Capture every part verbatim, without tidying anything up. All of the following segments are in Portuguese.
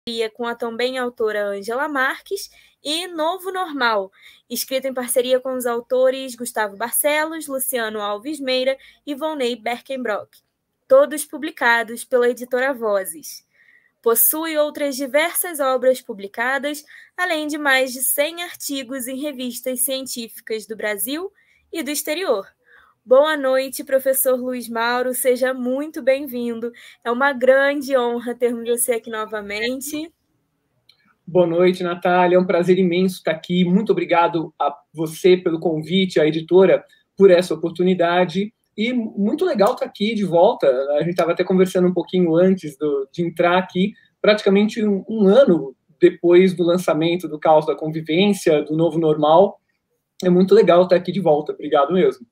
com a também autora Ângela Marques, e Novo Normal, escrito em parceria com os autores Gustavo Barcelos, Luciano Alves Meira e Volney Berkenbrock, todos publicados pela editora Vozes. Possui outras diversas obras publicadas, além de mais de cem artigos em revistas científicas do Brasil e do exterior. Boa noite, professor Luiz Mauro, seja muito bem-vindo. É uma grande honra termos você aqui novamente. Boa noite, Natália, é um prazer imenso estar aqui. Muito obrigado a você pelo convite, à editora, por essa oportunidade. E muito legal estar aqui de volta. A gente estava até conversando um pouquinho antes do, de entrar aqui, praticamente um, um ano depois do lançamento do Caos da Convivência, do Novo Normal. É muito legal estar aqui de volta. Obrigado mesmo.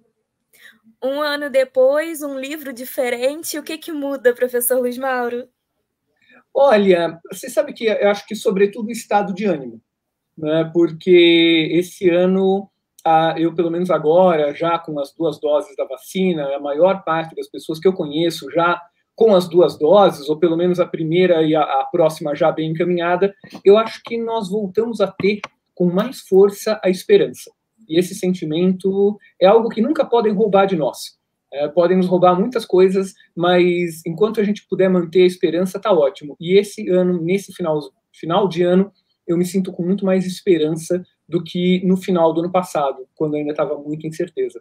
Um ano depois, um livro diferente. O que, que muda, professor Luiz Mauro? Olha, você sabe que eu acho que, sobretudo, o estado de ânimo, né? Porque esse ano, eu, pelo menos agora, já com as duas doses da vacina, a maior parte das pessoas que eu conheço já com as duas doses, ou pelo menos a primeira e a, a próxima já bem encaminhada, eu acho que nós voltamos a ter com mais força a esperança. E esse sentimento é algo que nunca podem roubar de nós. É, podem nos roubar muitas coisas, mas enquanto a gente puder manter a esperança, tá ótimo. E esse ano, nesse final, final de ano, eu me sinto com muito mais esperança do que no final do ano passado, quando ainda estava muito incerteza.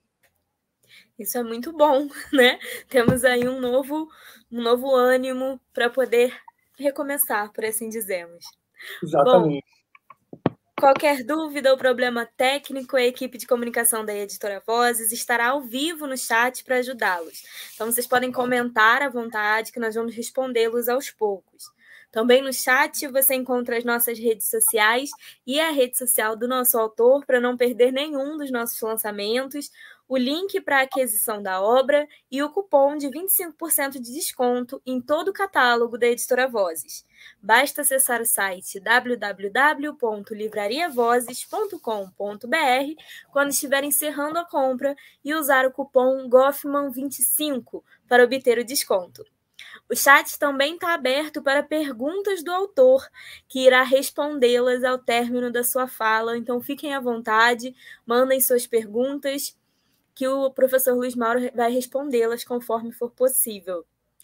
Isso é muito bom, né? Temos aí um novo, um novo ânimo para poder recomeçar, por assim dizermos. Exatamente. Bom, qualquer dúvida ou problema técnico, a equipe de comunicação da Editora Vozes estará ao vivo no chat para ajudá-los. Então, vocês podem comentar à vontade, que nós vamos respondê-los aos poucos. Também no chat você encontra as nossas redes sociais e a rede social do nosso autor, para não perder nenhum dos nossos lançamentos, o link para a aquisição da obra e o cupom de vinte e cinco por cento de desconto em todo o catálogo da Editora Vozes. Basta acessar o site w w w ponto livraria vozes ponto com ponto b r quando estiver encerrando a compra e usar o cupom Goffman vinte e cinco para obter o desconto. O chat também está aberto para perguntas do autor, que irá respondê-las ao término da sua fala, então fiquem à vontade, mandem suas perguntas, que o professor Luiz Mauro vai respondê-las conforme for possível.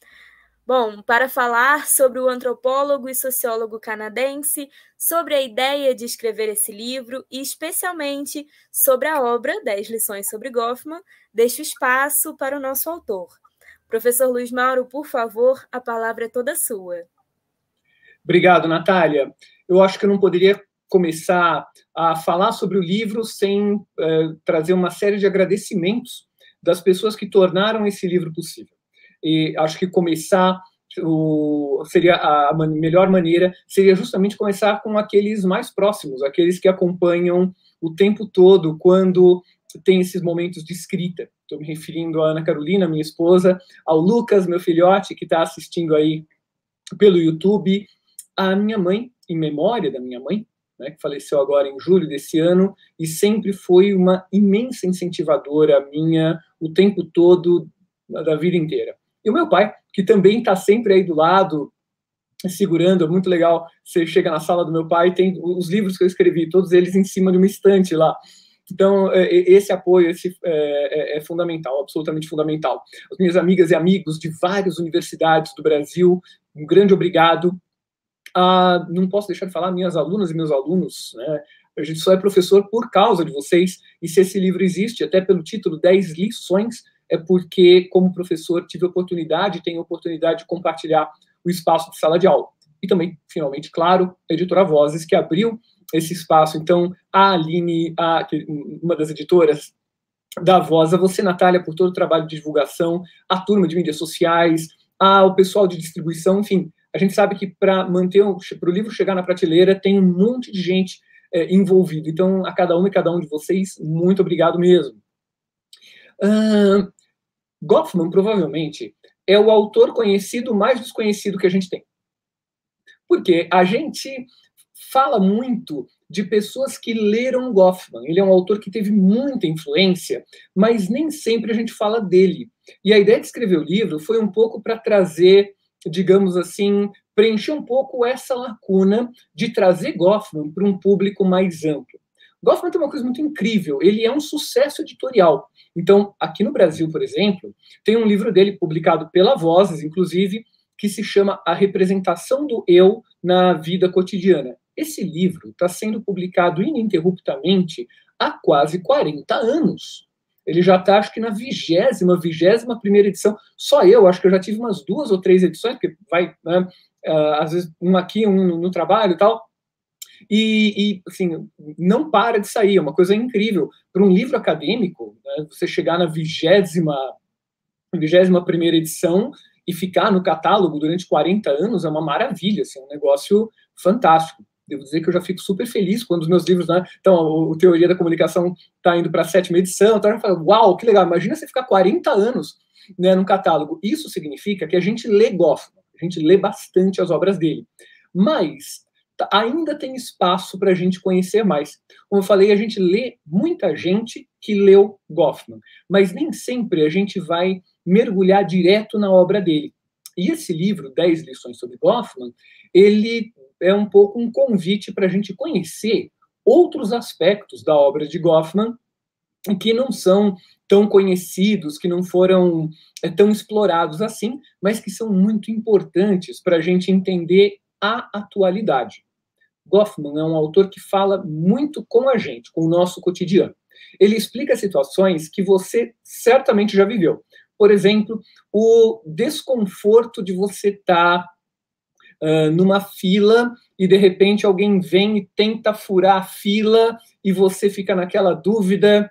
Bom, para falar sobre o antropólogo e sociólogo canadense, sobre a ideia de escrever esse livro e especialmente sobre a obra dez lições sobre Goffman, deixo espaço para o nosso autor. Professor Luiz Mauro, por favor, a palavra é toda sua. Obrigado, Natália. Eu acho que eu não poderia começar a falar sobre o livro sem uh, trazer uma série de agradecimentos das pessoas que tornaram esse livro possível. E acho que começar o, seria a man- melhor maneira, seria justamente começar com aqueles mais próximos, aqueles que acompanham o tempo todo quando tem esses momentos de escrita. Estou me referindo à Ana Carolina, minha esposa, ao Lucas, meu filhote, que está assistindo aí pelo YouTube, à minha mãe, em memória da minha mãe, né, que faleceu agora em julho desse ano, e sempre foi uma imensa incentivadora minha o tempo todo, da vida inteira. E o meu pai, que também está sempre aí do lado, segurando, é muito legal, você chega na sala do meu pai, tem os livros que eu escrevi, todos eles em cima de uma estante lá. Então, esse apoio esse é, é, é fundamental, absolutamente fundamental. As minhas amigas e amigos de várias universidades do Brasil, um grande obrigado. Ah, não posso deixar de falar minhas alunas e meus alunos, né? A gente só é professor por causa de vocês, e se esse livro existe, até pelo título dez lições, é porque, como professor, tive oportunidade, tenho oportunidade de compartilhar o espaço de sala de aula. E também, finalmente, claro, a Editora Vozes, que abriu esse espaço. Então, a Aline, a, uma das editoras da Voz, a você, Natália, por todo o trabalho de divulgação, a turma de mídias sociais, ao pessoal de distribuição, enfim, a gente sabe que para manter para o livro chegar na prateleira tem um monte de gente é, envolvida. Então, a cada uma e cada um de vocês, muito obrigado mesmo. Uh, Goffman, provavelmente, é o autor conhecido mais desconhecido que a gente tem. Porque a gente fala muito de pessoas que leram Goffman. Ele é um autor que teve muita influência, mas nem sempre a gente fala dele. E a ideia de escrever o livro foi um pouco para trazer, digamos assim, preencher um pouco essa lacuna de trazer Goffman para um público mais amplo. Goffman tem uma coisa muito incrível, ele é um sucesso editorial. Então, aqui no Brasil, por exemplo, tem um livro dele publicado pela Vozes, inclusive, que se chama A Representação do Eu na Vida Cotidiana. Esse livro está sendo publicado ininterruptamente há quase quarenta anos. Ele já está, acho que na vigésima, vigésima primeira edição. Só eu, acho que eu já tive umas duas ou três edições, porque vai, né, uh, às vezes, um aqui, um no, no trabalho e tal. E, e, assim, não para de sair. É uma coisa incrível. Para um livro acadêmico, né, você chegar na vigésima, vigésima primeira edição e ficar no catálogo durante quarenta anos é uma maravilha, assim, é um negócio fantástico. Devo dizer que eu já fico super feliz quando os meus livros, né? Então, o Teoria da Comunicação está indo para a sétima edição, então eu falo, uau, que legal, imagina você ficar quarenta anos, né, no catálogo. Isso significa que a gente lê Goffman, a gente lê bastante as obras dele. Mas ainda tem espaço para a gente conhecer mais. Como eu falei, a gente lê muita gente que leu Goffman, mas nem sempre a gente vai mergulhar direto na obra dele. E esse livro, dez lições sobre Goffman, ele é um pouco um convite para a gente conhecer outros aspectos da obra de Goffman que não são tão conhecidos, que não foram é, tão explorados assim, mas que são muito importantes para a gente entender a atualidade. Goffman é um autor que fala muito com a gente, com o nosso cotidiano. Ele explica situações que você certamente já viveu. Por exemplo, o desconforto de você estar uh, numa fila e, de repente, alguém vem e tenta furar a fila e você fica naquela dúvida,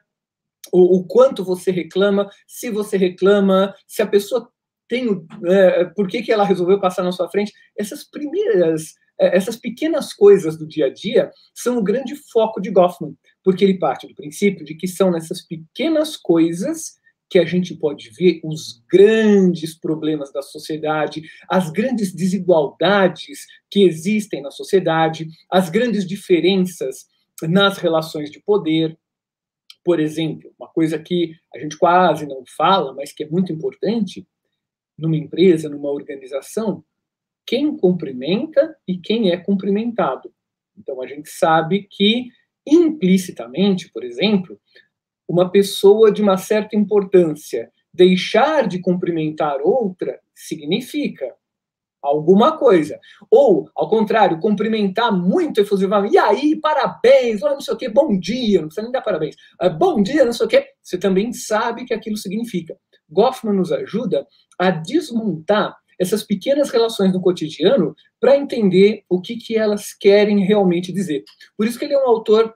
o, o quanto você reclama, se você reclama, se a pessoa tem... Uh, por que, que ela resolveu passar na sua frente? Essas primeiras... Essas pequenas coisas do dia a dia são o grande foco de Goffman, porque ele parte do princípio de que são nessas pequenas coisas que a gente pode ver os grandes problemas da sociedade, as grandes desigualdades que existem na sociedade, as grandes diferenças nas relações de poder. Por exemplo, uma coisa que a gente quase não fala, mas que é muito importante, numa empresa, numa organização, quem cumprimenta e quem é cumprimentado. Então, a gente sabe que, implicitamente, por exemplo, uma pessoa de uma certa importância deixar de cumprimentar outra significa alguma coisa. Ou, ao contrário, cumprimentar muito efusivamente. E aí, parabéns, não sei o quê, bom dia, não precisa nem dar parabéns. Bom dia, não sei o quê. Você também sabe que aquilo significa. Goffman nos ajuda a desmontar essas pequenas relações no cotidiano para entender o que, que elas querem realmente dizer. Por isso que ele é um autor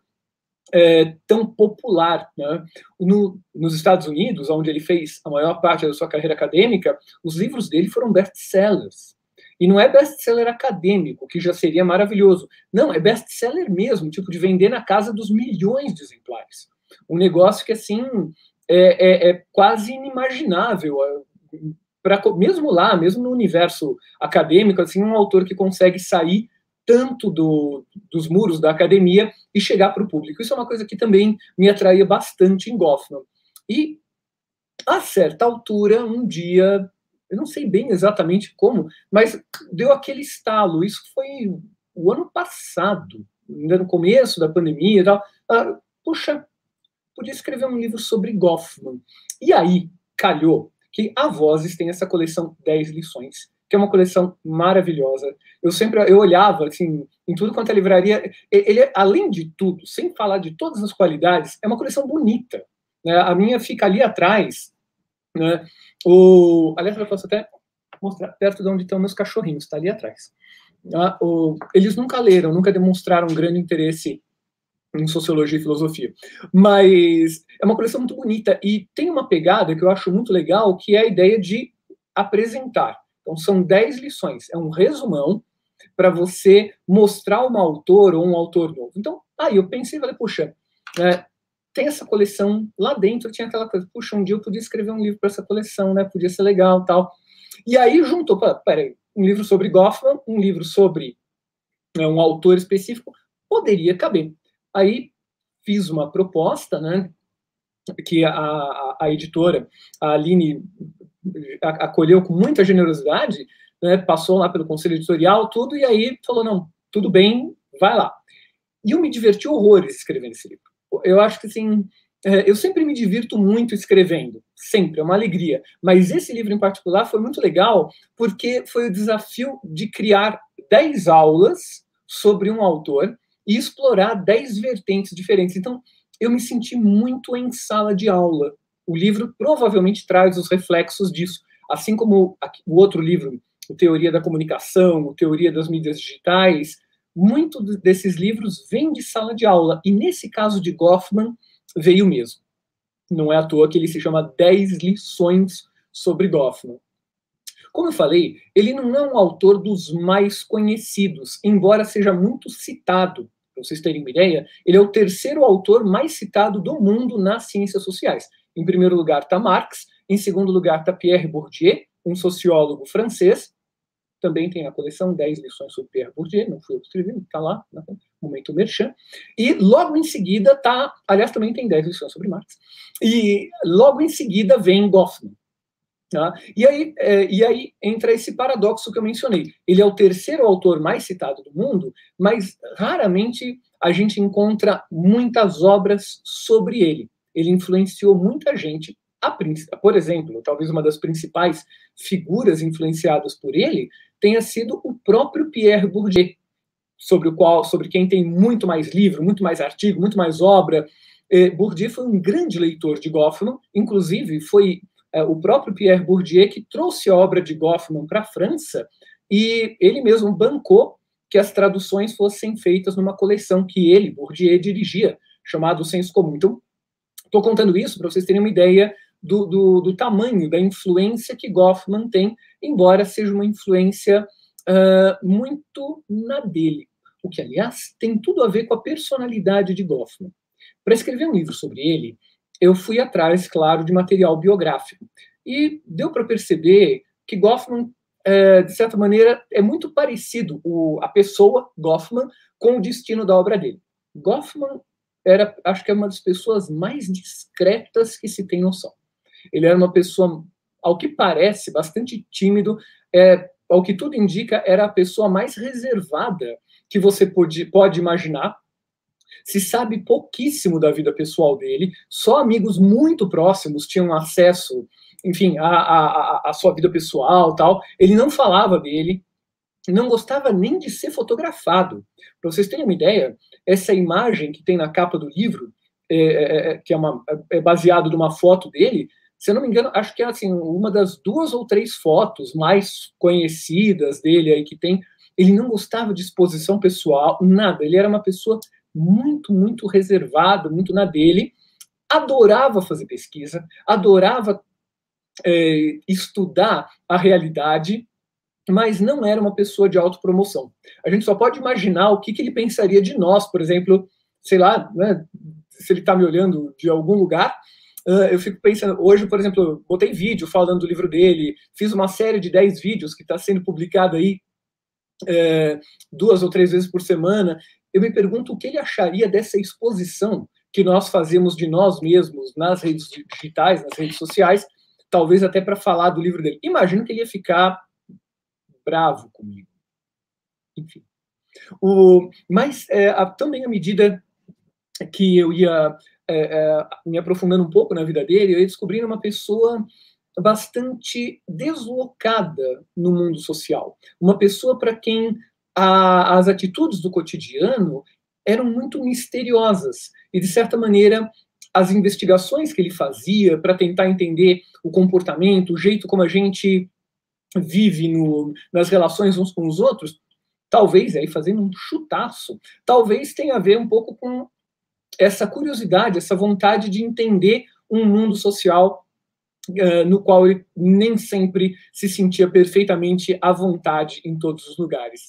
é, tão popular, né? No, nos Estados Unidos, onde ele fez a maior parte da sua carreira acadêmica, os livros dele foram best-sellers. E não é best-seller acadêmico, que já seria maravilhoso. Não, é best-seller mesmo, tipo de vender na casa dos milhões de exemplares. Um negócio que, assim, é, é, é quase inimaginável. Pra, mesmo lá, mesmo no universo acadêmico, assim, um autor que consegue sair tanto do, dos muros da academia e chegar para o público. Isso é uma coisa que também me atraía bastante em Goffman. E, a certa altura, um dia, eu não sei bem exatamente como, mas deu aquele estalo. Isso foi o ano passado, ainda no começo da pandemia e tal. Ah, puxa, podia escrever um livro sobre Goffman. E aí, calhou que a Vozes tem essa coleção dez lições, que é uma coleção maravilhosa. Eu sempre eu olhava assim, em tudo quanto é livraria. Ele, além de tudo, sem falar de todas as qualidades, é uma coleção bonita. Né? A minha fica ali atrás. Né? O, aliás, eu posso até mostrar perto de onde estão meus cachorrinhos, está ali atrás. Ah, o, eles nunca leram, nunca demonstraram um grande interesse em sociologia e filosofia. Mas é uma coleção muito bonita e tem uma pegada que eu acho muito legal, que é a ideia de apresentar. Então, são dez lições. É um resumão para você mostrar um autor ou um autor novo. Então, aí eu pensei e falei, puxa, é, tem essa coleção lá dentro, tinha aquela coisa, puxa, um dia eu podia escrever um livro para essa coleção, né? Podia ser legal tal. E aí juntou, peraí, um livro sobre Goffman, um livro sobre é, um autor específico, poderia caber. Aí fiz uma proposta, né, que a, a, a editora, a Aline, acolheu com muita generosidade, né, passou lá pelo conselho editorial, tudo, e aí falou, não, tudo bem, vai lá. E eu me diverti horrores escrevendo esse livro. Eu acho que, assim, eu sempre me divirto muito escrevendo, sempre, é uma alegria. Mas esse livro em particular foi muito legal, porque foi o desafio de criar dez aulas sobre um autor e explorar dez vertentes diferentes. Então, eu me senti muito em sala de aula. O livro provavelmente traz os reflexos disso. Assim como o outro livro, o Teoria da Comunicação, o Teoria das Mídias Digitais, muito desses livros vêm de sala de aula. E nesse caso de Goffman, veio mesmo. Não é à toa que ele se chama dez lições sobre Goffman. Como eu falei, ele não é um autor dos mais conhecidos, embora seja muito citado. Para vocês terem uma ideia, ele é o terceiro autor mais citado do mundo nas ciências sociais. Em primeiro lugar está Marx, em segundo lugar está Pierre Bourdieu, um sociólogo francês. Também tem a coleção dez lições sobre Pierre Bourdieu, não fui eu que escrevi, está lá, né? Momento merchan. E logo em seguida está, aliás, também tem dez lições sobre Marx, e logo em seguida vem Goffman. Tá? E, aí, é, e aí entra esse paradoxo que eu mencionei. Ele é o terceiro autor mais citado do mundo, mas raramente a gente encontra muitas obras sobre ele. Ele influenciou muita gente. A, por exemplo, talvez uma das principais figuras influenciadas por ele tenha sido o próprio Pierre Bourdieu, sobre o qual, sobre quem tem muito mais livro, muito mais artigo, muito mais obra. Eh, Bourdieu foi um grande leitor de Goffman, inclusive foi eh, o próprio Pierre Bourdieu que trouxe a obra de Goffman para a França, e ele mesmo bancou que as traduções fossem feitas numa coleção que ele, Bourdieu, dirigia, chamado Senso Comum. Então, estou contando isso para vocês terem uma ideia do, do, do tamanho, da influência que Goffman tem, embora seja uma influência uh, muito na dele. O que, aliás, tem tudo a ver com a personalidade de Goffman. Para escrever um livro sobre ele, eu fui atrás, claro, de material biográfico. E deu para perceber que Goffman, uh, de certa maneira, é muito parecido, o, a pessoa, Goffman, com o destino da obra dele. Goffman era, acho que é uma das pessoas mais discretas que se tem noção. Ele era uma pessoa, ao que parece, bastante tímido, é, ao que tudo indica, era a pessoa mais reservada que você pode, pode imaginar. Se sabe pouquíssimo da vida pessoal dele, só amigos muito próximos tinham acesso, enfim, à, à, à sua vida pessoal, tal. Ele não falava dele, não gostava nem de ser fotografado. Para vocês terem uma ideia, essa imagem que tem na capa do livro, é, é, que é, uma, é baseado numa foto dele, se eu não me engano, acho que é assim, uma das duas ou três fotos mais conhecidas dele aí que tem. Ele não gostava de exposição pessoal, nada. Ele era uma pessoa muito, muito reservada, muito na dele. Adorava fazer pesquisa, adorava é, estudar a realidade, mas não era uma pessoa de autopromoção. A gente só pode imaginar o que, que ele pensaria de nós, por exemplo, sei lá, né, se ele está me olhando de algum lugar, uh, eu fico pensando, hoje, por exemplo, eu botei vídeo falando do livro dele, fiz uma série de dez vídeos que está sendo publicado aí é, duas ou três vezes por semana. Eu me pergunto o que ele acharia dessa exposição que nós fazemos de nós mesmos nas redes digitais, nas redes sociais, talvez até para falar do livro dele. Imagino que ele ia ficar bravo comigo. Enfim. O, mas é, a, também à medida que eu ia é, é, me aprofundando um pouco na vida dele, eu ia descobrindo uma pessoa bastante deslocada no mundo social. Uma pessoa para quem a, as atitudes do cotidiano eram muito misteriosas. E, de certa maneira, as investigações que ele fazia para tentar entender o comportamento, o jeito como a gente vive no, nas relações uns com os outros, talvez, aí fazendo um chutaço, talvez tenha a ver um pouco com essa curiosidade, essa vontade de entender um mundo social uh, no qual ele nem sempre se sentia perfeitamente à vontade em todos os lugares.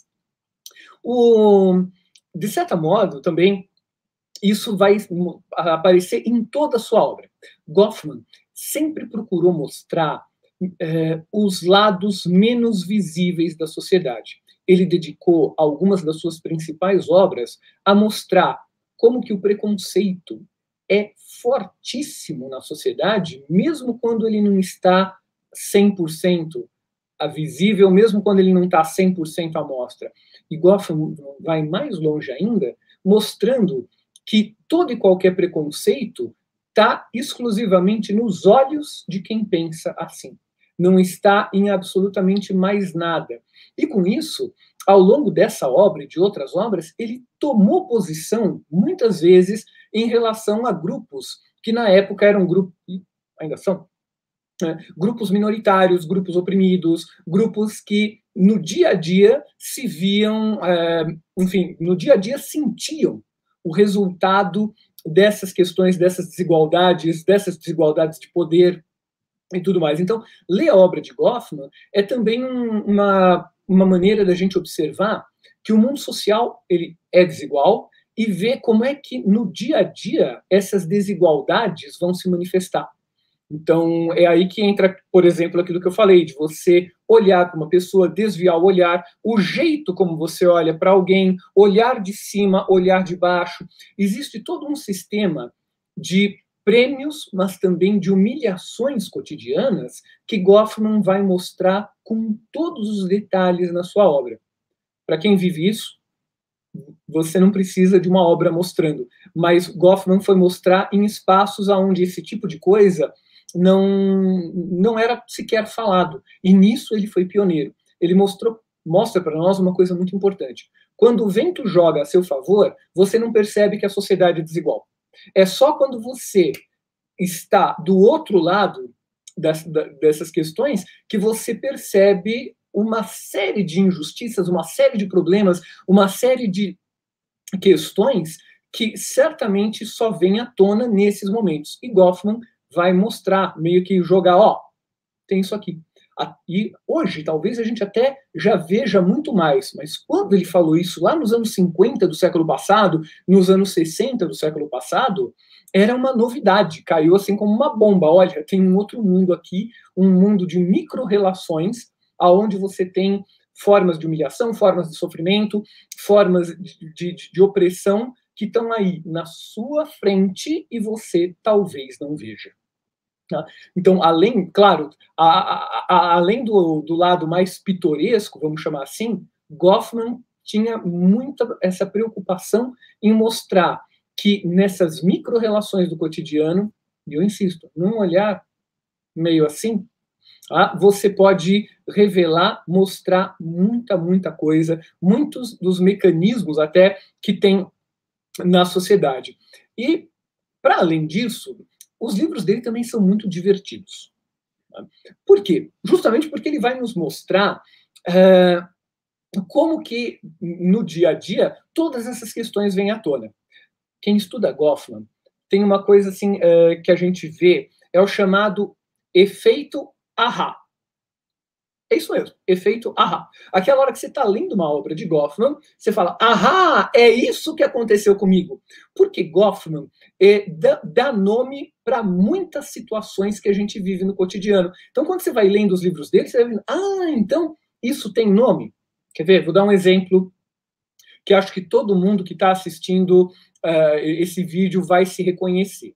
O, de certo modo, também, isso vai aparecer em toda a sua obra. Goffman sempre procurou mostrar eh, os lados menos visíveis da sociedade. Ele dedicou algumas das suas principais obras a mostrar como que o preconceito é fortíssimo na sociedade, mesmo quando ele não está cem por cento visível, mesmo quando ele não está cem por cento à mostra. E Goffman vai mais longe ainda, mostrando que todo e qualquer preconceito está exclusivamente nos olhos de quem pensa assim. Não está em absolutamente mais nada. E com isso, ao longo dessa obra e de outras obras, ele tomou posição, muitas vezes, em relação a grupos que na época eram grupos, ainda são, né, grupos minoritários, grupos oprimidos, grupos que no dia a dia se viam, é, enfim, no dia a dia sentiam o resultado dessas questões, dessas desigualdades, dessas desigualdades de poder e tudo mais. Então, ler a obra de Goffman é também um, uma, uma maneira da gente observar que o mundo social ele é desigual e ver como é que no dia a dia essas desigualdades vão se manifestar. Então, é aí que entra, por exemplo, aquilo que eu falei, de você olhar para uma pessoa, desviar o olhar, o jeito como você olha para alguém, olhar de cima, olhar de baixo. Existe todo um sistema de prêmios, mas também de humilhações cotidianas que Goffman vai mostrar com todos os detalhes na sua obra. Para quem vive isso, você não precisa de uma obra mostrando, mas Goffman foi mostrar em espaços onde esse tipo de coisa não, não era sequer falado. E nisso ele foi pioneiro. Ele mostrou, mostra para nós uma coisa muito importante. Quando o vento joga a seu favor, você não percebe que a sociedade é desigual. É só quando você está do outro lado das, dessas questões que você percebe uma série de injustiças, uma série de problemas, uma série de questões que certamente só vêm à tona nesses momentos. E Goffman vai mostrar, meio que jogar, ó, tem isso aqui. E hoje, talvez a gente até já veja muito mais, mas quando ele falou isso lá nos anos cinquenta do século passado, nos anos sessenta do século passado, era uma novidade, caiu assim como uma bomba. Olha, tem um outro mundo aqui, um mundo de micro-relações, onde você tem formas de humilhação, formas de sofrimento, formas de, de, de opressão que estão aí na sua frente e você talvez não veja. Tá? Então, além, claro, a, a, a, além do, do lado mais pitoresco, vamos chamar assim, Goffman tinha muita essa preocupação em mostrar que nessas micro-relações do cotidiano, e eu insisto, num olhar meio assim, ah, você pode revelar, mostrar muita, muita coisa, muitos dos mecanismos até que tem na sociedade. E, para além disso, os livros dele também são muito divertidos. Tá? Por quê? Justamente porque ele vai nos mostrar uh, como que, no dia a dia, todas essas questões vêm à tona. Quem estuda Goffman tem uma coisa assim uh, que a gente vê, é o chamado efeito ahá. É isso mesmo, efeito ahá. Aquela hora que você está lendo uma obra de Goffman, você fala, ahá, é isso que aconteceu comigo. Porque Goffman é, dá, dá nome para muitas situações que a gente vive no cotidiano. Então, quando você vai lendo os livros dele, você vai vendo, ah, então isso tem nome. Quer ver? Vou dar um exemplo que acho que todo mundo que está assistindo uh, esse vídeo vai se reconhecer.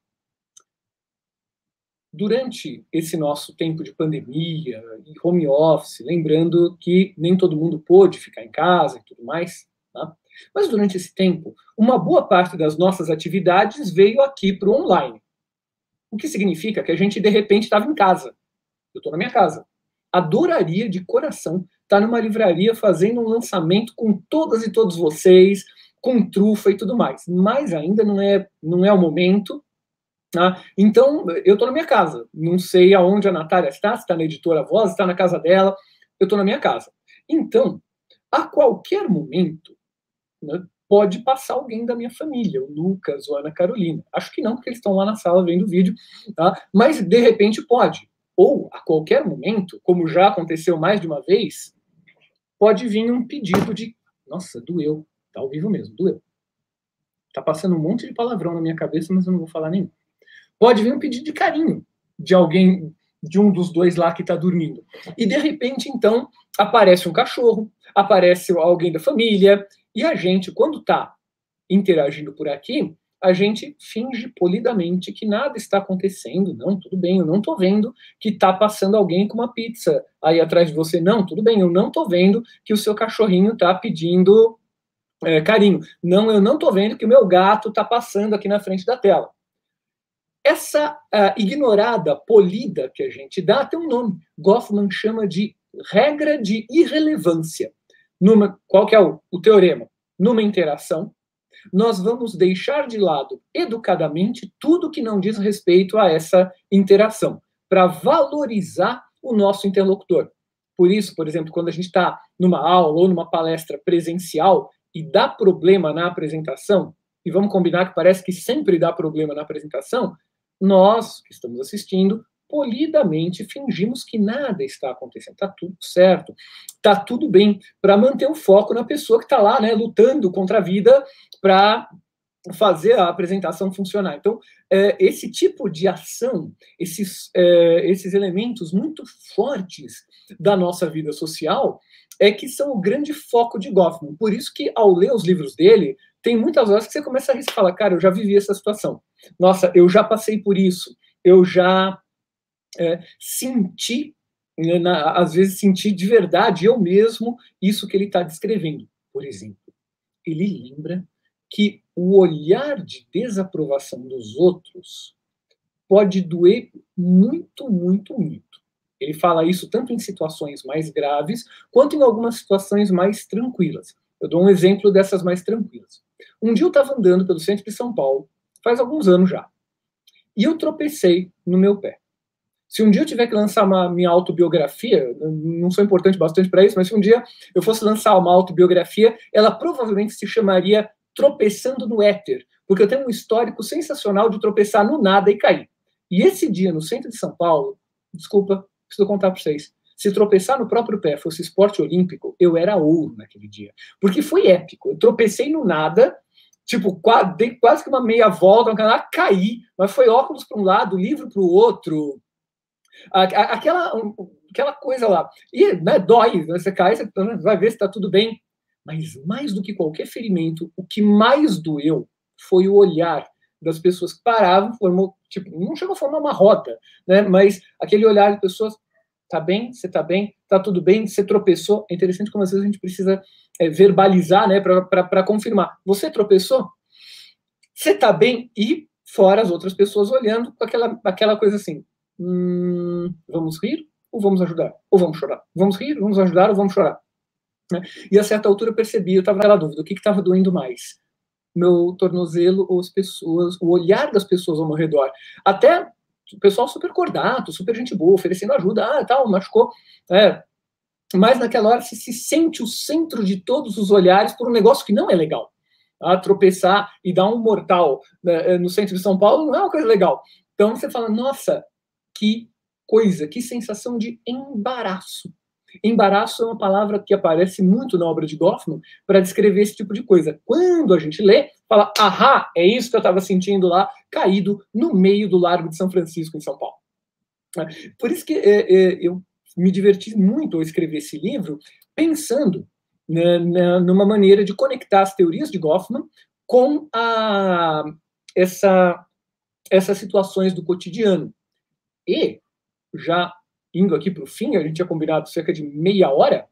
Durante esse nosso tempo de pandemia e home office, lembrando que nem todo mundo pôde ficar em casa e tudo mais, tá? Mas durante esse tempo, uma boa parte das nossas atividades veio aqui para o online. O que significa que a gente, de repente, estava em casa. Eu estou na minha casa. Adoraria de coração estar numa livraria fazendo um lançamento com todas e todos vocês, com trufa e tudo mais. Mas ainda não é, não é o momento. Ah, então, eu estou na minha casa. Não sei aonde a Natália está, se está na Editora Voz, se está na casa dela. Eu estou na minha casa. Então, a qualquer momento, né, pode passar alguém da minha família, o Lucas ou a Ana Carolina. Acho que não, porque eles estão lá na sala vendo o vídeo. Tá? Mas, de repente, pode. Ou, a qualquer momento, como já aconteceu mais de uma vez, pode vir um pedido de... Nossa, doeu. Está ao vivo mesmo, doeu. Está passando um monte de palavrão na minha cabeça, mas eu não vou falar nenhum. Pode vir um pedido de carinho de alguém, de um dos dois lá que está dormindo. E, de repente, então, aparece um cachorro, aparece alguém da família, e a gente, quando está interagindo por aqui, a gente finge polidamente que nada está acontecendo. Não, tudo bem, eu não estou vendo que está passando alguém com uma pizza aí atrás de você. Não, tudo bem, eu não estou vendo que o seu cachorrinho está pedindo é, carinho. Não, eu não estou vendo que o meu gato está passando aqui na frente da tela. Essa uh, ignorada, polida que a gente dá tem um nome. Goffman chama de regra de irrelevância. Numa, qual que é o, o teorema? Numa interação, nós vamos deixar de lado, educadamente, tudo que não diz respeito a essa interação, para valorizar o nosso interlocutor. Por isso, por exemplo, quando a gente está numa aula ou numa palestra presencial e dá problema na apresentação, e vamos combinar que parece que sempre dá problema na apresentação, nós, que estamos assistindo, polidamente fingimos que nada está acontecendo, está tudo certo, está tudo bem, para manter o foco na pessoa que está lá, né, lutando contra a vida para fazer a apresentação funcionar. Então, é, esse tipo de ação, esses, é, esses elementos muito fortes da nossa vida social, é que são o grande foco de Goffman. Por isso que, ao ler os livros dele, tem muitas horas que você começa a rir e fala, cara, eu já vivi essa situação. Nossa, eu já passei por isso. Eu já é, senti, né, na, às vezes senti de verdade, eu mesmo, isso que ele está descrevendo. Por exemplo, ele lembra que o olhar de desaprovação dos outros pode doer muito, muito, muito. Ele fala isso tanto em situações mais graves, quanto em algumas situações mais tranquilas. Eu dou um exemplo dessas mais tranquilas. Um dia eu estava andando pelo centro de São Paulo, faz alguns anos já, e eu tropecei no meu pé. Se um dia eu tiver que lançar uma minha autobiografia, não sou importante bastante para isso, mas se um dia eu fosse lançar uma autobiografia, ela provavelmente se chamaria Tropeçando no Éter, porque eu tenho um histórico sensacional de tropeçar no nada e cair. E esse dia, no centro de São Paulo, desculpa, preciso contar para vocês, se tropeçar no próprio pé fosse esporte olímpico, eu era ouro naquele dia. Porque foi épico. Eu tropecei no nada, tipo, quase, dei quase que uma meia volta, caí, mas foi óculos para um lado, livro para o outro. Aquela, aquela coisa lá. E né, dói, você cai, você vai ver se está tudo bem. Mas mais do que qualquer ferimento, o que mais doeu foi o olhar das pessoas que paravam, formou, tipo, não chegou a formar uma roda, né? Mas aquele olhar de pessoas, tá bem, você tá bem, tá tudo bem, você tropeçou. É interessante como às vezes a gente precisa é, verbalizar, né, para confirmar. Você tropeçou? Você tá bem? E fora as outras pessoas olhando com aquela, aquela coisa assim, hum, vamos rir ou vamos ajudar? Ou vamos chorar? Vamos rir, vamos ajudar ou vamos chorar? Né? E a certa altura eu percebi, eu estava naquela dúvida, o que estava doendo mais? Meu tornozelo ou as pessoas, o olhar das pessoas ao meu redor. Até o pessoal super cordato, super gente boa, oferecendo ajuda, ah, tal, machucou. É. Mas naquela hora você se sente o centro de todos os olhares por um negócio que não é legal. Ah, tropeçar e dar um mortal né, no centro de São Paulo não é uma coisa legal. Então você fala, nossa, que coisa, que sensação de embaraço. Embaraço é uma palavra que aparece muito na obra de Goffman para descrever esse tipo de coisa. Quando a gente lê, fala, ahá, é isso que eu estava sentindo lá, caído no meio do Largo de São Francisco, em São Paulo. Por isso que é, é, eu me diverti muito ao escrever esse livro, pensando né, numa maneira de conectar as teorias de Goffman com a, essa, essas situações do cotidiano. E, já indo aqui para o fim, a gente tinha combinado cerca de meia hora,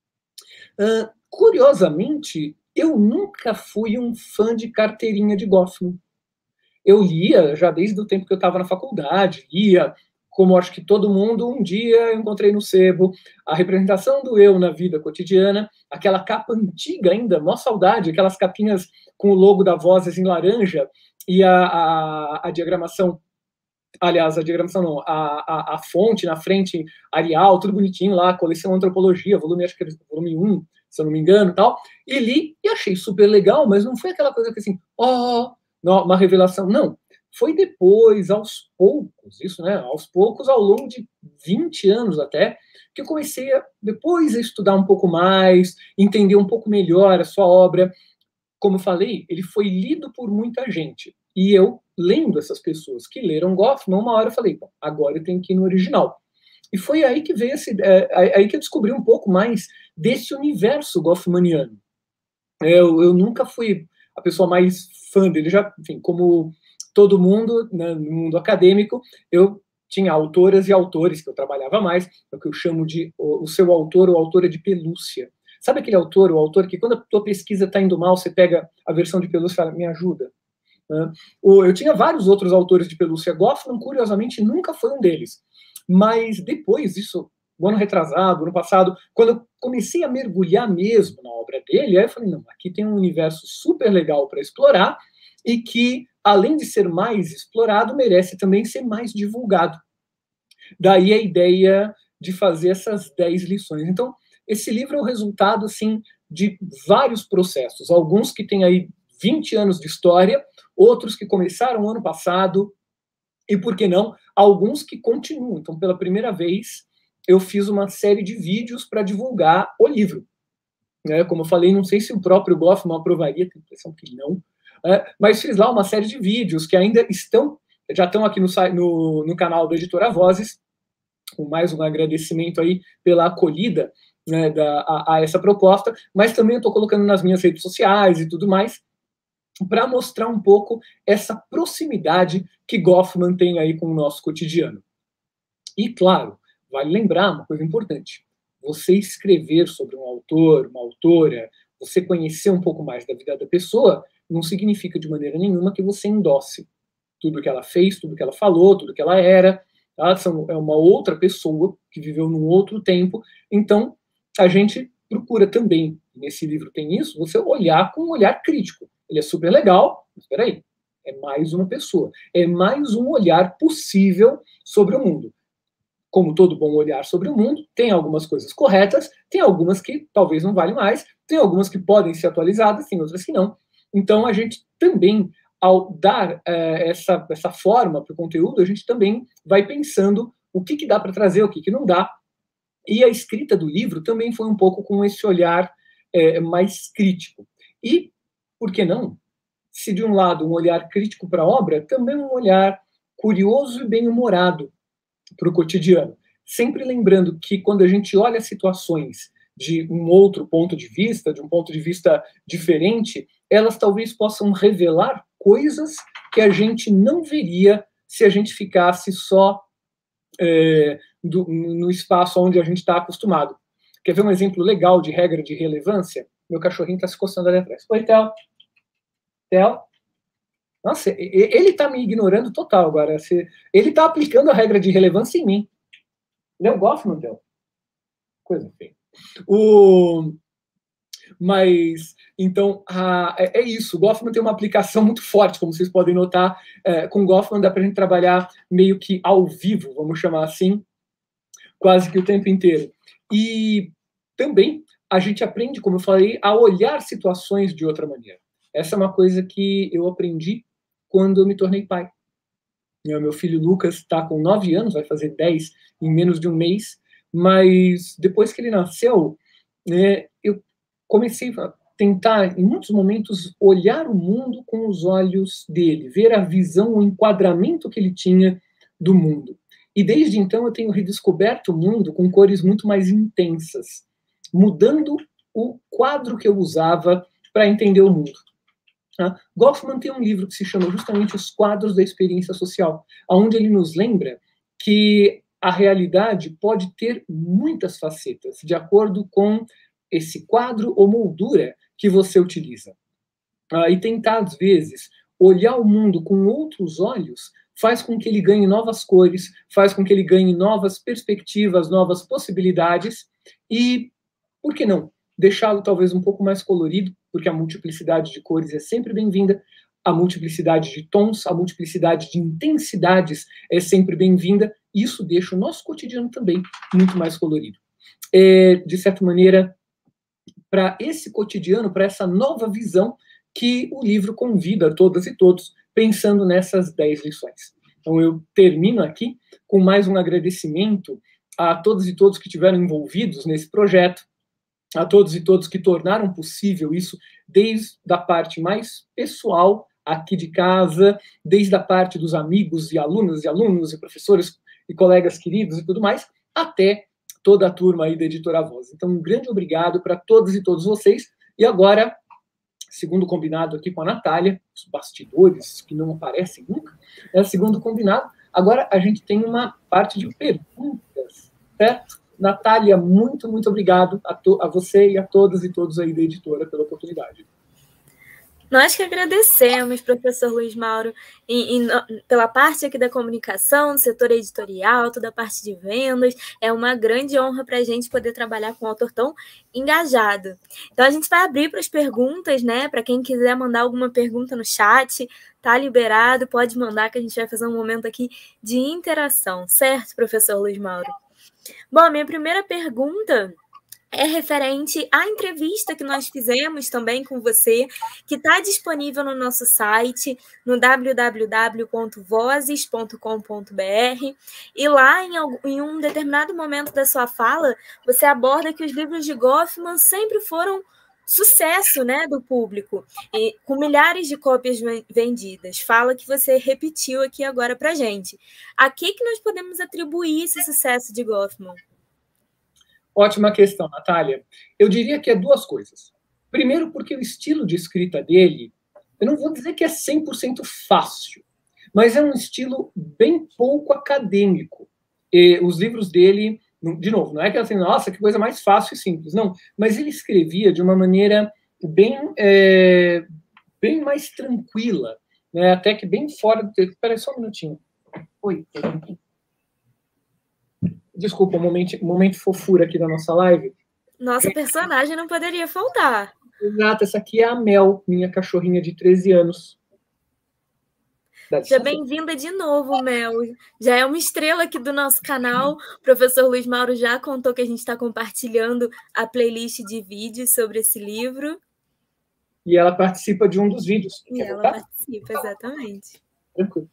uh, curiosamente, eu nunca fui um fã de carteirinha de Goffman. Eu lia, já desde o tempo que eu estava na faculdade, lia, como acho que todo mundo, um dia eu encontrei no sebo, a representação do eu na vida cotidiana, aquela capa antiga ainda, mó saudade, aquelas capinhas com o logo da Vozes em laranja, e a, a, a diagramação aliás, a diagramação não, a, a, a fonte na frente, Arial, tudo bonitinho lá, coleção Antropologia, volume, acho que era volume um, se eu não me engano, tal, e li e achei super legal, mas não foi aquela coisa que assim, ó, oh, uma revelação, não, foi depois, aos poucos, isso, né, aos poucos, ao longo de vinte anos até, que eu comecei a, depois, a estudar um pouco mais, entender um pouco melhor a sua obra. Como eu falei, ele foi lido por muita gente, e eu, lendo essas pessoas que leram Goffman, uma hora eu falei, agora eu tenho que ir no original. E foi aí que veio esse, é, aí que eu descobri um pouco mais desse universo goffmaniano. Eu, eu nunca fui a pessoa mais fã dele. Já, enfim, como todo mundo, né, no mundo acadêmico, eu tinha autoras e autores que eu trabalhava mais, é o que eu chamo de o, o seu autor ou autora de pelúcia. Sabe aquele autor ou autor que, quando a tua pesquisa está indo mal, você pega a versão de pelúcia e fala, me ajuda? Né? Eu tinha vários outros autores de pelúcia. Goffman, curiosamente, nunca foi um deles. Mas depois, isso, no ano retrasado, ano passado, quando eu comecei a mergulhar mesmo na obra dele, aí eu falei, não, aqui tem um universo super legal para explorar e que, além de ser mais explorado, merece também ser mais divulgado. Daí a ideia de fazer essas dez lições. Então, esse livro é o resultado, assim, de vários processos. Alguns que têm aí vinte anos de história, outros que começaram ano passado, e, por que não, alguns que continuam. Então, pela primeira vez, eu fiz uma série de vídeos para divulgar o livro. É, como eu falei, não sei se o próprio Goffman aprovaria, tenho a impressão que não, é, mas fiz lá uma série de vídeos que ainda estão, já estão aqui no, no, no canal da Editora Vozes, com mais um agradecimento aí pela acolhida, né, da, a, a essa proposta, mas também eu estou colocando nas minhas redes sociais e tudo mais, para mostrar um pouco essa proximidade que Goffman tem aí com o nosso cotidiano. E, claro, vale lembrar uma coisa importante. Você escrever sobre um autor, uma autora, você conhecer um pouco mais da vida da pessoa, não significa de maneira nenhuma que você endosse tudo que ela fez, tudo que ela falou, tudo que ela era. Tá? São, é uma outra pessoa que viveu num outro tempo. Então, a gente procura também, nesse livro tem isso, você olhar com um olhar crítico. Ele é super legal, mas espera aí, é mais uma pessoa. É mais um olhar possível sobre o mundo. Como todo bom olhar sobre o mundo, tem algumas coisas corretas, tem algumas que talvez não valem mais, tem algumas que podem ser atualizadas, tem outras que não. Então, a gente também, ao dar é, essa, essa forma para o conteúdo, a gente também vai pensando o que, que dá para trazer, o que, que não dá. E a escrita do livro também foi um pouco com esse olhar é, mais crítico. E, por que não? Se de um lado um olhar crítico para a obra, também um olhar curioso e bem-humorado para o cotidiano. Sempre lembrando que quando a gente olha situações de um outro ponto de vista, de um ponto de vista diferente, elas talvez possam revelar coisas que a gente não veria se a gente ficasse só é, do, no espaço onde a gente está acostumado. Quer ver um exemplo legal de regra de relevância? Meu cachorrinho está se coçando ali atrás. Oi, Theo. Theo. Nossa, ele está me ignorando total agora. Ele está aplicando a regra de relevância em mim. Eu gosto, não deu? Coisa feia. O... Mas, então, a... é isso. O Goffman tem uma aplicação muito forte, como vocês podem notar. É, com o Goffman dá para a gente trabalhar meio que ao vivo, vamos chamar assim, quase que o tempo inteiro. E também a gente aprende, como eu falei, a olhar situações de outra maneira. Essa é uma coisa que eu aprendi quando eu me tornei pai. Meu filho Lucas está com nove anos, vai fazer dez em menos de um mês, mas depois que ele nasceu, né, eu comecei a tentar, em muitos momentos, olhar o mundo com os olhos dele, ver a visão, o enquadramento que ele tinha do mundo. E desde então eu tenho redescoberto o mundo com cores muito mais intensas, mudando o quadro que eu usava para entender o mundo. Tá? Goffman tem um livro que se chama justamente Os Quadros da Experiência Social, onde ele nos lembra que a realidade pode ter muitas facetas, de acordo com esse quadro ou moldura que você utiliza. Ah, e tentar, às vezes, olhar o mundo com outros olhos faz com que ele ganhe novas cores, faz com que ele ganhe novas perspectivas, novas possibilidades, e, por que não, deixá-lo talvez um pouco mais colorido, porque a multiplicidade de cores é sempre bem-vinda, a multiplicidade de tons, a multiplicidade de intensidades é sempre bem-vinda, e isso deixa o nosso cotidiano também muito mais colorido. É, de certa maneira, para esse cotidiano, para essa nova visão que o livro convida todas e todos, pensando nessas dez lições. Então, eu termino aqui com mais um agradecimento a todas e todos que estiveram envolvidos nesse projeto, a todos e todos que tornaram possível isso, desde a parte mais pessoal aqui de casa, desde a parte dos amigos e alunos e alunos e professores e colegas queridos e tudo mais, até toda a turma aí da Editora Voz. Então, um grande obrigado para todos e todos vocês. E agora, segundo combinado aqui com a Natália, os bastidores que não aparecem nunca, é segundo combinado. Agora a gente tem uma parte de perguntas, certo? Natália, muito, muito obrigado a, to a você e a todas e todos aí da editora pela oportunidade. Nós que agradecemos, professor Luiz Mauro, e, e, pela parte aqui da comunicação, do setor editorial, toda a parte de vendas. É uma grande honra para a gente poder trabalhar com um autor tão engajado. Então, a gente vai abrir para as perguntas, né? Para quem quiser mandar alguma pergunta no chat, tá liberado, pode mandar, que a gente vai fazer um momento aqui de interação. Certo, professor Luiz Mauro? Bom, a minha primeira pergunta é referente à entrevista que nós fizemos também com você, que está disponível no nosso site, no w w w ponto vozes ponto com ponto b r, e lá, em, algum, em um determinado momento da sua fala, você aborda que os livros de Goffman sempre foram sucesso, né, do público, e, com milhares de cópias vendidas. Fala que você repetiu aqui agora para a gente. A que, que nós podemos atribuir esse sucesso de Goffman? Ótima questão, Natália. Eu diria que é duas coisas. Primeiro, porque o estilo de escrita dele, eu não vou dizer que é cem por cento fácil, mas é um estilo bem pouco acadêmico. E os livros dele, de novo, não é que assim, nossa, que coisa mais fácil e simples, não. Mas ele escrevia de uma maneira bem, é, bem mais tranquila, né? Até que bem fora do texto. Espera aí só um minutinho. Oi, desculpa, um momento, um momento fofura aqui da nossa live. Nossa personagem não poderia faltar. Exato, essa aqui é a Mel, minha cachorrinha de treze anos. Seja bem-vinda de novo, Mel. Já é uma estrela aqui do nosso canal. O professor Luiz Mauro já contou que a gente está compartilhando a playlist de vídeos sobre esse livro. E ela participa de um dos vídeos. E Quer ela voltar? participa, exatamente. Tranquilo.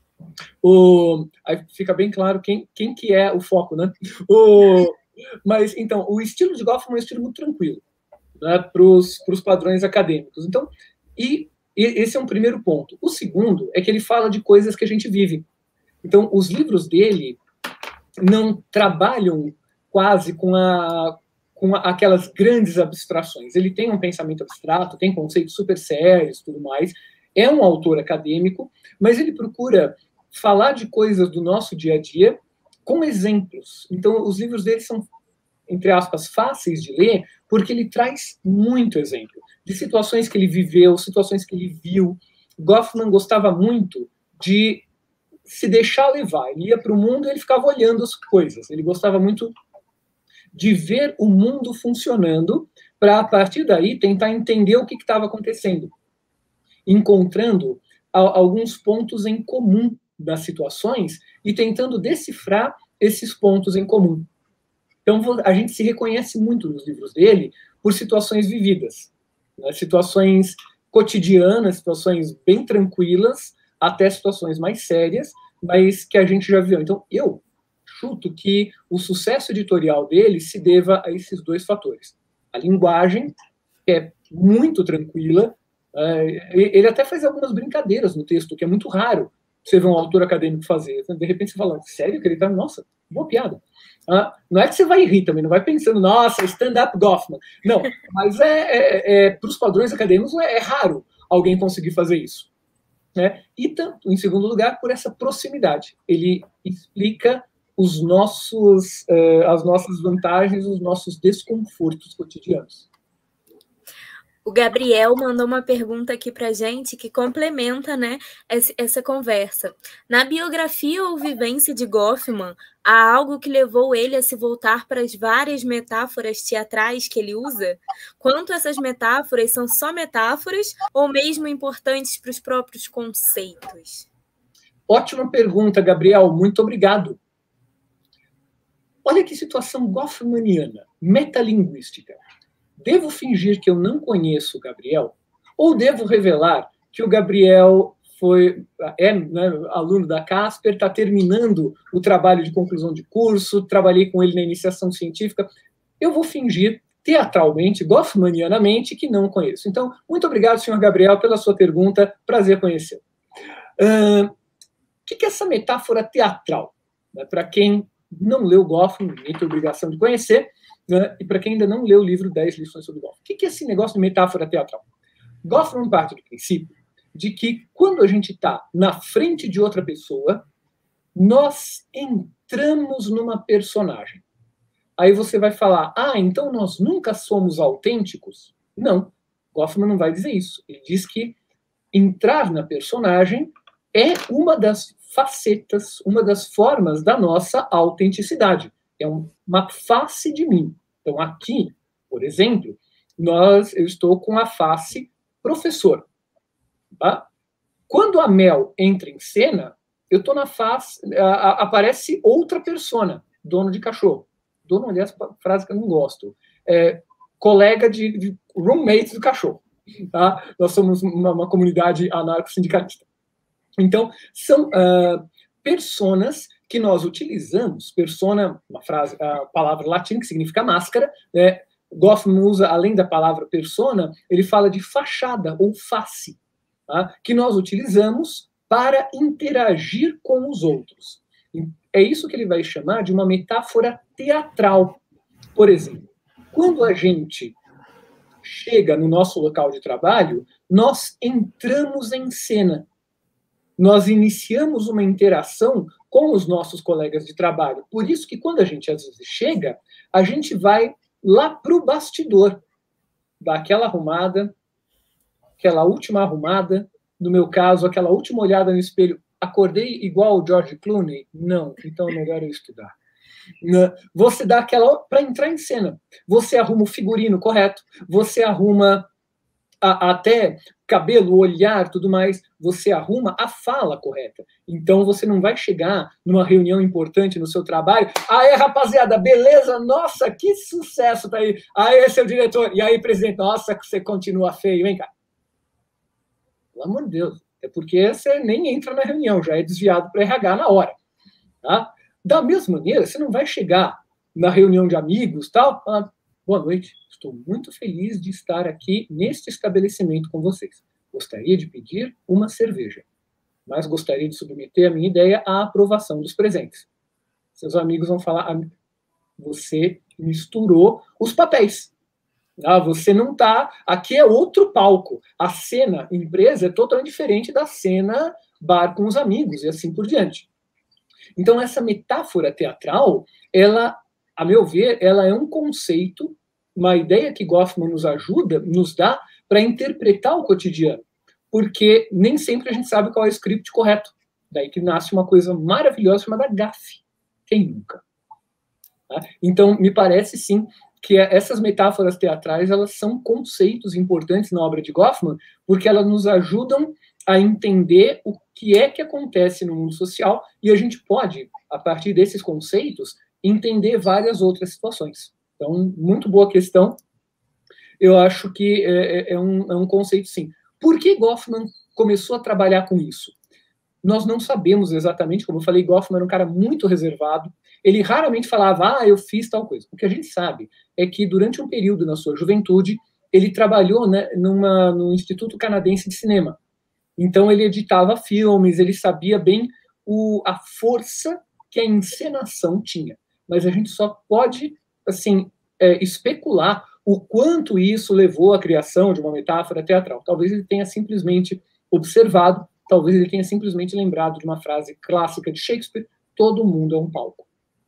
O, aí fica bem claro quem, quem que é o foco, né? O, mas, então, o estilo de Goffman é um estilo muito tranquilo, né, para os padrões acadêmicos. Então, e, e esse é um primeiro ponto. O segundo é que ele fala de coisas que a gente vive. Então, os livros dele não trabalham quase com, a, com a, aquelas grandes abstrações. Ele tem um pensamento abstrato, tem conceitos super sérios e tudo mais. É um autor acadêmico, mas ele procura falar de coisas do nosso dia a dia com exemplos. Então, os livros dele são, entre aspas, fáceis de ler, porque ele traz muito exemplo de situações que ele viveu, situações que ele viu. Goffman gostava muito de se deixar levar. Ele ia para o mundo e ele ficava olhando as coisas. Ele gostava muito de ver o mundo funcionando para, a partir daí, tentar entender o que estava acontecendo, encontrando alguns pontos em comum das situações e tentando decifrar esses pontos em comum. Então, a gente se reconhece muito nos livros dele por situações vividas, né? Situações cotidianas, situações bem tranquilas, até situações mais sérias, mas que a gente já viu. Então, eu chuto que o sucesso editorial dele se deva a esses dois fatores. A linguagem, que é muito tranquila, ele até faz algumas brincadeiras no texto, que é muito raro você ver um autor acadêmico fazer. De repente você fala, sério que ele tá? Nossa, boa piada. Ah, não é que você vai rir também, não vai pensando, nossa, stand-up Goffman. Não, mas é, é, é para os padrões acadêmicos é, é raro alguém conseguir fazer isso, né? E tanto, em segundo lugar, por essa proximidade. Ele explica os nossos, uh, as nossas vantagens, os nossos desconfortos cotidianos. O Gabriel mandou uma pergunta aqui para a gente que complementa, né, essa conversa. Na biografia ou vivência de Goffman, há algo que levou ele a se voltar para as várias metáforas teatrais que ele usa? Quanto essas metáforas são só metáforas ou mesmo importantes para os próprios conceitos? Ótima pergunta, Gabriel. Muito obrigado. Olha que situação goffmaniana, metalinguística. Devo fingir que eu não conheço o Gabriel? Ou devo revelar que o Gabriel foi, é, né, aluno da Casper, está terminando o trabalho de conclusão de curso, trabalhei com ele na iniciação científica? Eu vou fingir teatralmente, goffmanianamente, que não conheço. Então, muito obrigado, senhor Gabriel, pela sua pergunta. Prazer conhecê-lo. Uh, o que é essa metáfora teatral? Né, para quem não leu Goffman, ninguém tem obrigação de conhecer, né? E para quem ainda não leu o livro dez lições sobre Goffman. O que é esse negócio de metáfora teatral? Goffman parte do princípio de que quando a gente está na frente de outra pessoa, nós entramos numa personagem. Aí você vai falar, ah, então nós nunca somos autênticos? Não, Goffman não vai dizer isso. Ele diz que entrar na personagem é uma das facetas, uma das formas da nossa autenticidade. É uma face de mim. Então, aqui, por exemplo, nós, eu estou com a face professor. Tá? Quando a Mel entra em cena, eu estou na face, a, a, aparece outra persona, dono de cachorro. Dono, aliás, frase que eu não gosto. É, colega de, de roommate do cachorro. Tá? Nós somos uma, uma comunidade anarco-sindicalista. Então, são uh, personas que nós utilizamos, persona, uma frase, a palavra latina que significa máscara, né? Goffman usa, além da palavra persona, ele fala de fachada ou face, tá? Que nós utilizamos para interagir com os outros. É isso que ele vai chamar de uma metáfora teatral. Por exemplo, quando a gente chega no nosso local de trabalho, nós entramos em cena. Nós iniciamos uma interação com os nossos colegas de trabalho. Por isso que quando a gente às vezes chega, a gente vai lá para o bastidor, dá aquela arrumada, aquela última arrumada, no meu caso, aquela última olhada no espelho. Acordei igual o George Clooney? Não, então é melhor eu estudar. Você dá aquela para entrar em cena. Você arruma o figurino correto, você arruma a, até cabelo, olhar, tudo mais, você arruma a fala correta. Então, você não vai chegar numa reunião importante no seu trabalho, aê, rapaziada, beleza? Nossa, que sucesso tá aí. Aê, seu diretor. E aí, presidente, nossa, que você continua feio, hein, cara? Pelo amor de Deus. É porque você nem entra na reunião, já é desviado para R H na hora. Tá? Da mesma maneira, você não vai chegar na reunião de amigos, tal, falar, boa noite, estou muito feliz de estar aqui neste estabelecimento com vocês. Gostaria de pedir uma cerveja, mas gostaria de submeter a minha ideia à aprovação dos presentes. Seus amigos vão falar, você misturou os papéis. Ah, você não está... Aqui é outro palco. A cena empresa é totalmente diferente da cena bar com os amigos e assim por diante. Então, essa metáfora teatral, ela, a meu ver, ela é um conceito, uma ideia que Goffman nos ajuda, nos dá, para interpretar o cotidiano. Porque nem sempre a gente sabe qual é o script correto. Daí que nasce uma coisa maravilhosa chamada gafe. Quem nunca? Tá? Então, me parece, sim, que essas metáforas teatrais, elas são conceitos importantes na obra de Goffman, porque elas nos ajudam a entender o que é que acontece no mundo social e a gente pode, a partir desses conceitos, entender várias outras situações. Então, muito boa questão. Eu acho que é, é, um, é um conceito, sim. Por que Goffman começou a trabalhar com isso? Nós não sabemos exatamente, como eu falei, Goffman era um cara muito reservado, ele raramente falava, ah, eu fiz tal coisa. O que a gente sabe é que durante um período na sua juventude, ele trabalhou, né, numa, no Instituto Canadense de Cinema. Então, ele editava filmes, ele sabia bem o, a força que a encenação tinha. Mas a gente só pode, assim, é, especular o quanto isso levou à criação de uma metáfora teatral. Talvez ele tenha simplesmente observado, talvez ele tenha simplesmente lembrado de uma frase clássica de Shakespeare, todo mundo é um palco.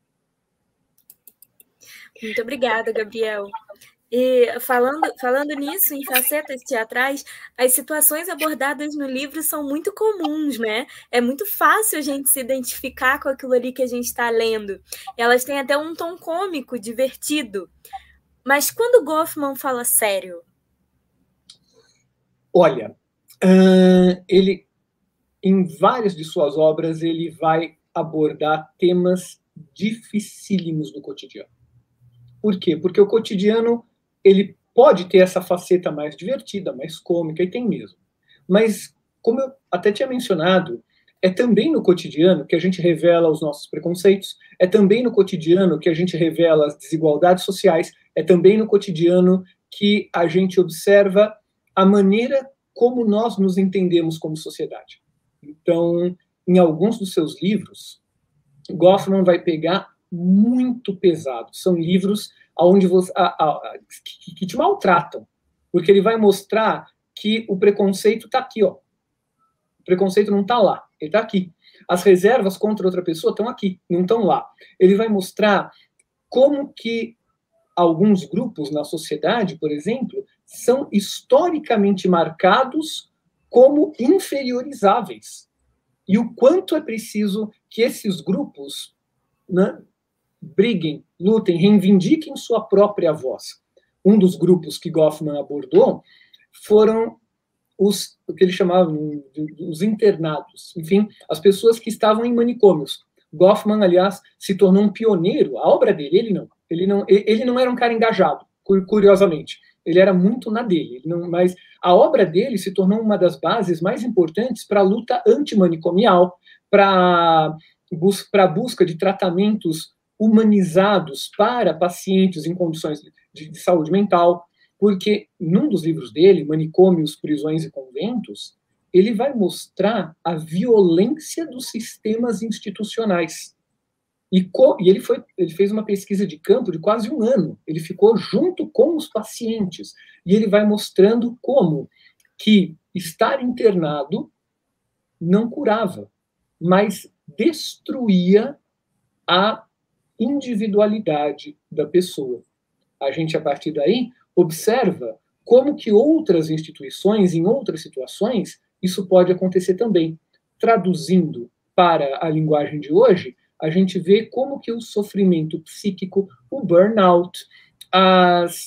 Muito obrigada, Gabriel. E falando, falando nisso, em facetas teatrais, as situações abordadas no livro são muito comuns, né? É muito fácil a gente se identificar com aquilo ali que a gente está lendo. Elas têm até um tom cômico, divertido. Mas quando Goffman fala sério? Olha, uh, ele, em várias de suas obras, ele vai abordar temas dificílimos do cotidiano. Por quê? Porque o cotidiano, ele pode ter essa faceta mais divertida, mais cômica, e tem mesmo. Mas, como eu até tinha mencionado, é também no cotidiano que a gente revela os nossos preconceitos, é também no cotidiano que a gente revela as desigualdades sociais, é também no cotidiano que a gente observa a maneira como nós nos entendemos como sociedade. Então, em alguns dos seus livros, Goffman vai pegar muito pesado. São livros onde você, a, a, a, que, que te maltratam, porque ele vai mostrar que o preconceito está aqui, ó. O preconceito não está lá, ele está aqui. As reservas contra outra pessoa estão aqui, não estão lá. Ele vai mostrar como que alguns grupos na sociedade, por exemplo, são historicamente marcados como inferiorizáveis. E o quanto é preciso que esses grupos, né, briguem, lutem, reivindiquem sua própria voz. Um dos grupos que Goffman abordou foram os o que ele chamava os internados, enfim, as pessoas que estavam em manicômios. Goffman, aliás, se tornou um pioneiro. A obra dele, ele não, ele não, ele não era um cara engajado, curiosamente. Ele era muito na dele, ele não, mas a obra dele se tornou uma das bases mais importantes para a luta antimanicomial, para a busca de tratamentos humanizados para pacientes em condições de, de saúde mental, porque num dos livros dele, Manicômios, Prisões e Conventos, ele vai mostrar a violência dos sistemas institucionais. E, co, e ele, foi, ele fez uma pesquisa de campo de quase um ano. Ele ficou junto com os pacientes. E ele vai mostrando como que estar internado não curava, mas destruía a individualidade da pessoa. A gente, a partir daí, observa como que outras instituições, em outras situações, isso pode acontecer também. Traduzindo para a linguagem de hoje, a gente vê como que o sofrimento psíquico, o burnout, as,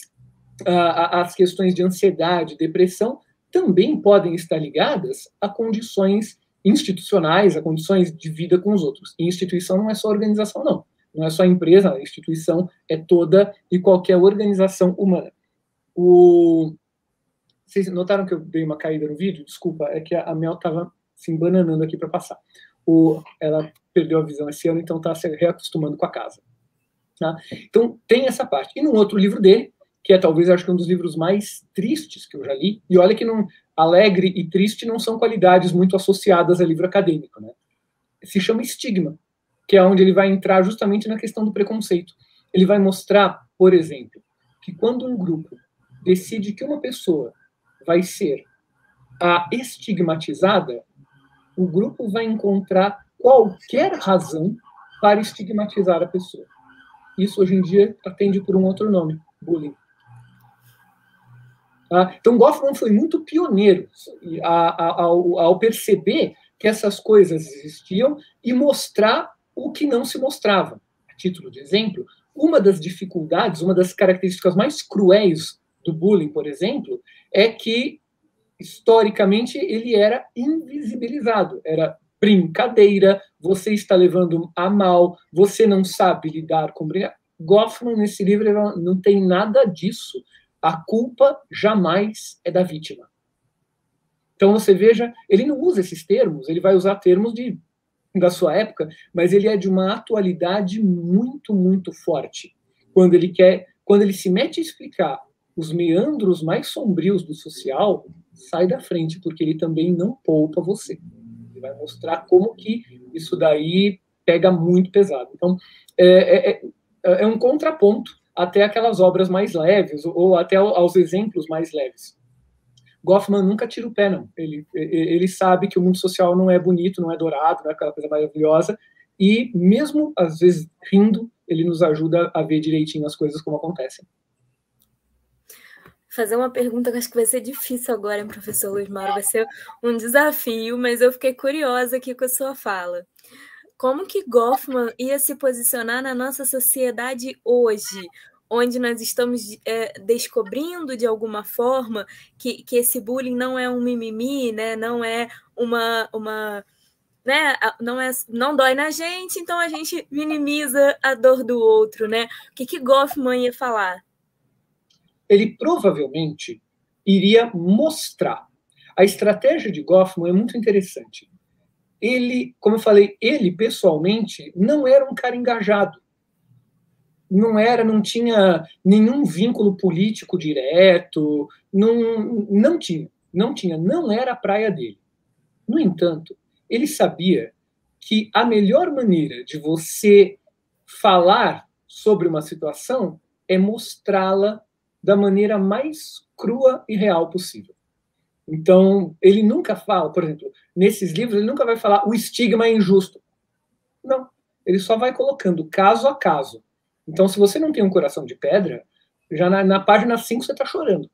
a, as questões de ansiedade, depressão, também podem estar ligadas a condições institucionais, a condições de vida com os outros. E instituição não é só organização, não. Não é só empresa, a instituição é toda e qualquer organização humana. O... Vocês notaram que eu dei uma caída no vídeo? Desculpa, é que a Mel estava se embananando aqui para passar. O... Ela perdeu a visão esse ano, então está se reacostumando com a casa. Tá? Então, tem essa parte. E num outro livro dele, que é talvez, acho que um dos livros mais tristes que eu já li, e olha que não, alegre e triste não são qualidades muito associadas a livro acadêmico, né? Se chama Estigma, que é onde ele vai entrar justamente na questão do preconceito. Ele vai mostrar, por exemplo, que quando um grupo decide que uma pessoa vai ser a estigmatizada, o grupo vai encontrar qualquer razão para estigmatizar a pessoa. Isso, hoje em dia, atende por um outro nome, bullying. Tá? Então, Goffman foi muito pioneiro ao, ao perceber que essas coisas existiam e mostrar o que não se mostrava. A título de exemplo, uma das dificuldades, uma das características mais cruéis do bullying, por exemplo, é que, historicamente, ele era invisibilizado. Era brincadeira, você está levando a mal, você não sabe lidar com brincadeira. Goffman, nesse livro, não tem nada disso. A culpa jamais é da vítima. Então, você veja, ele não usa esses termos, ele vai usar termos de, da sua época, mas ele é de uma atualidade muito, muito forte. Quando ele quer, quando ele se mete a explicar os meandros mais sombrios do social, sai da frente, porque ele também não poupa você. Ele vai mostrar como que isso daí pega muito pesado. Então, é, é, é um contraponto até aquelas obras mais leves, ou até aos exemplos mais leves. Goffman nunca tira o pé, não. Ele, ele sabe que o mundo social não é bonito, não é dourado, não é aquela coisa maravilhosa, e mesmo, às vezes, rindo, ele nos ajuda a ver direitinho as coisas como acontecem. Fazer uma pergunta que acho que vai ser difícil agora, hein, professor Luiz Mauro, vai ser um desafio, mas eu fiquei curiosa aqui com a sua fala. Como que Goffman ia se posicionar na nossa sociedade hoje, onde nós estamos é, descobrindo de alguma forma que, que esse bullying não é um mimimi, né? Não é uma, uma né? não, é, não dói na gente, então a gente minimiza a dor do outro, né? O que, que Goffman ia falar? Ele provavelmente iria mostrar. A estratégia de Goffman é muito interessante. Ele, como eu falei, ele pessoalmente não era um cara engajado. Não era, não tinha nenhum vínculo político direto, não, não tinha, não tinha, não era a praia dele. No entanto, ele sabia que a melhor maneira de você falar sobre uma situação é mostrá-la da maneira mais crua e real possível. Então, ele nunca fala, por exemplo, nesses livros, ele nunca vai falar o estigma é injusto. Não, ele só vai colocando caso a caso. Então, se você não tem um coração de pedra, já na, na página cinco você está chorando.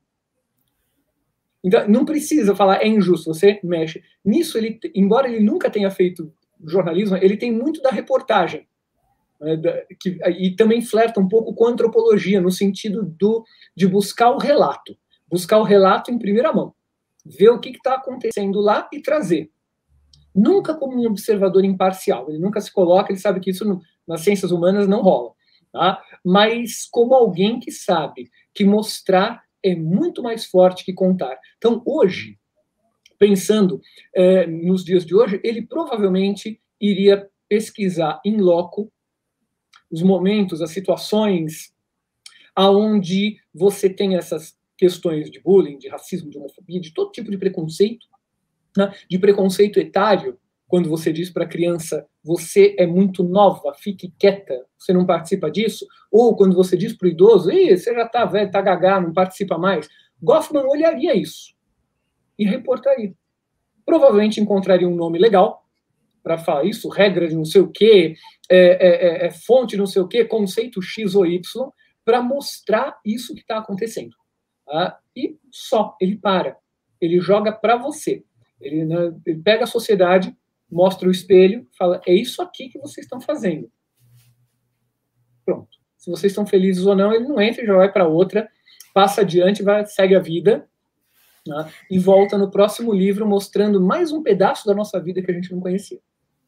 Então, não precisa falar é injusto, você mexe. Nisso, ele, embora ele nunca tenha feito jornalismo, ele tem muito da reportagem. Né, da, que, e também flerta um pouco com a antropologia, no sentido do, de buscar o relato. Buscar o relato em primeira mão. Ver o que está acontecendo lá e trazer. Nunca como um observador imparcial. Ele nunca se coloca, ele sabe que isso no, nas ciências humanas não rola. Tá? Mas como alguém que sabe que mostrar é muito mais forte que contar. Então, hoje, pensando é, nos dias de hoje, ele provavelmente iria pesquisar em loco os momentos, as situações aonde você tem essas questões de bullying, de racismo, de homofobia, de todo tipo de preconceito, né? De preconceito etário, quando você diz para a criança, você é muito nova, fique quieta, você não participa disso, ou quando você diz para o idoso, Ih, você já está velho, está gagá, não participa mais. Goffman olharia isso e reportaria. Provavelmente encontraria um nome legal para falar isso, regra de não sei o quê, é, é, é, fonte de não sei o quê, conceito X ou Y, para mostrar isso que está acontecendo. Tá? E só, ele para. Ele joga para você. Ele, né, ele pega a sociedade, mostra o espelho, fala, é isso aqui que vocês estão fazendo. Pronto. Se vocês estão felizes ou não, ele não entra e já vai para outra, passa adiante, vai, segue a vida, né, e volta no próximo livro mostrando mais um pedaço da nossa vida que a gente não conhecia.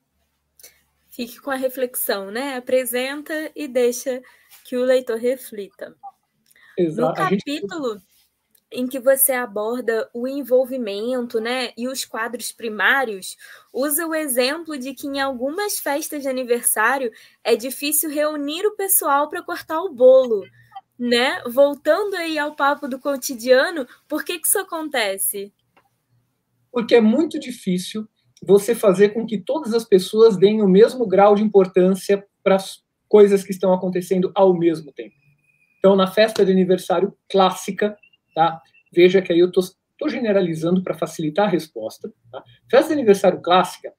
Fique com a reflexão, né? Apresenta e deixa que o leitor reflita. Exato. No capítulo gente... em que você aborda o envolvimento, né, e os quadros primários, usa o exemplo de que em algumas festas de aniversário é difícil reunir o pessoal para cortar o bolo, né? Voltando aí ao papo do cotidiano, por que que isso acontece? Porque é muito difícil você fazer com que todas as pessoas deem o mesmo grau de importância para as coisas que estão acontecendo ao mesmo tempo. Então, na festa de aniversário clássica, tá? Veja que aí eu estou generalizando para facilitar a resposta. Tá? Festa de aniversário clássica,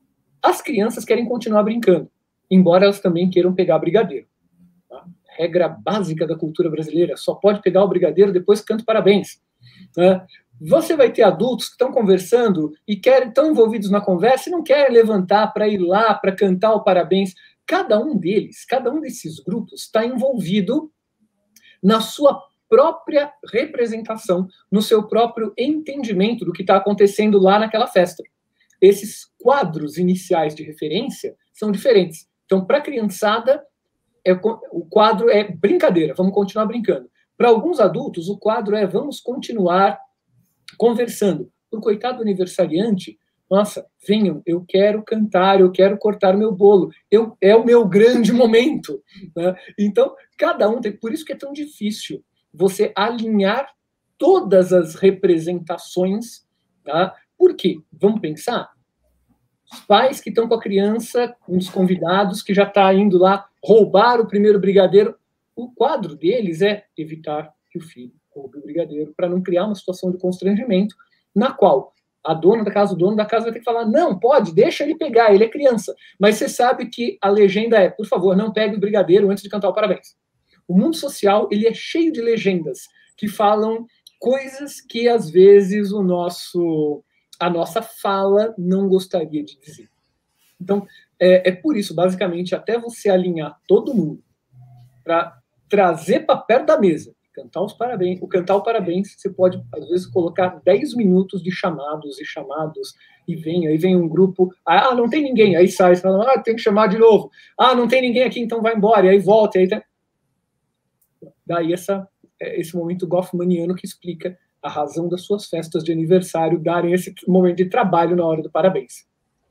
as crianças querem continuar brincando, embora elas também queiram pegar brigadeiro. Tá? Regra básica da cultura brasileira, só pode pegar o brigadeiro depois que canta parabéns. Né? Você vai ter adultos que estão conversando e querem, estão envolvidos na conversa e não querem levantar para ir lá, para cantar o parabéns. Cada um deles, cada um desses grupos está envolvido na sua própria representação, no seu próprio entendimento do que está acontecendo lá naquela festa. Esses quadros iniciais de referência são diferentes. Então, para a criançada, é, o quadro é brincadeira, vamos continuar brincando. Para alguns adultos, o quadro é vamos continuar conversando. Para o coitado aniversariante, nossa, venham, eu quero cantar, eu quero cortar meu bolo, eu, é o meu grande momento. Né? Então, cada um tem... Por isso que é tão difícil você alinhar todas as representações. Tá? Por quê? Vamos pensar? Os pais que estão com a criança, uns convidados que já está indo lá roubar o primeiro brigadeiro, o quadro deles é evitar que o filho roube o brigadeiro, para não criar uma situação de constrangimento na qual a dona da casa, o dono da casa vai ter que falar, não, pode, deixa ele pegar, ele é criança. Mas você sabe que a legenda é, por favor, não pegue o brigadeiro antes de cantar o parabéns. O mundo social, ele é cheio de legendas que falam coisas que, às vezes, o nosso, a nossa fala não gostaria de dizer. Então, é, é por isso, basicamente, até você alinhar todo mundo para trazer para perto da mesa, cantar os parabéns, o cantar o parabéns, você pode, às vezes, colocar dez minutos de chamados e chamados, e vem, aí vem um grupo, ah, não tem ninguém, aí sai, fala, ah, tem que chamar de novo, ah, não tem ninguém aqui, então vai embora, e aí volta, e aí tá... Daí essa, esse momento goffmaniano que explica a razão das suas festas de aniversário darem esse momento de trabalho na hora do parabéns.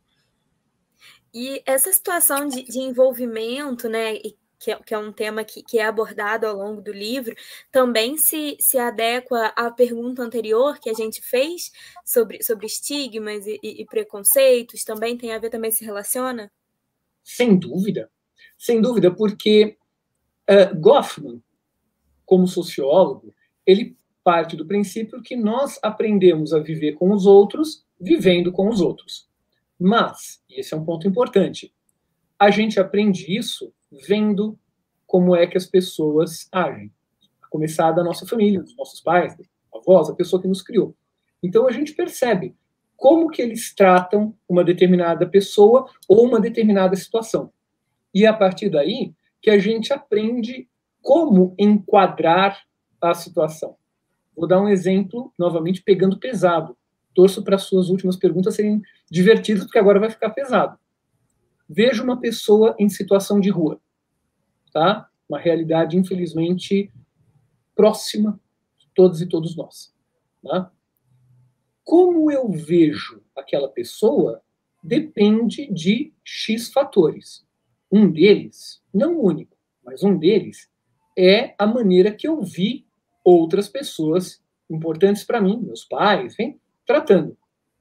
E essa situação de, de envolvimento, né, e Que é, que é um tema que, que é abordado ao longo do livro, também se, se adequa à pergunta anterior que a gente fez sobre, sobre estigmas e, e, e preconceitos, também tem a ver, também se relaciona? Sem dúvida, sem dúvida, porque uh, Goffman, como sociólogo, ele parte do princípio que nós aprendemos a viver com os outros, vivendo com os outros. Mas, e esse é um ponto importante, a gente aprende isso vendo como é que as pessoas agem. A começar da nossa família, dos nossos pais, avós, a pessoa que nos criou. Então a gente percebe como que eles tratam uma determinada pessoa ou uma determinada situação. E é a partir daí que a gente aprende como enquadrar a situação. Vou dar um exemplo, novamente, pegando pesado. Torço para as suas últimas perguntas serem divertidas, porque agora vai ficar pesado. Vejo uma pessoa em situação de rua, tá? Uma realidade, infelizmente, próxima de todos e todos nós. Tá? Como eu vejo aquela pessoa depende de X fatores. Um deles, não o único, mas um deles é a maneira que eu vi outras pessoas importantes para mim, meus pais, enfim, tratando.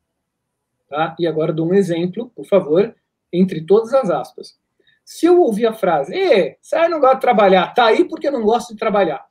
Tá? E agora dou um exemplo, por favor, entre todas as aspas. Se eu ouvir a frase, "Ê, você não gosta de trabalhar, tá aí porque não gosta de trabalhar",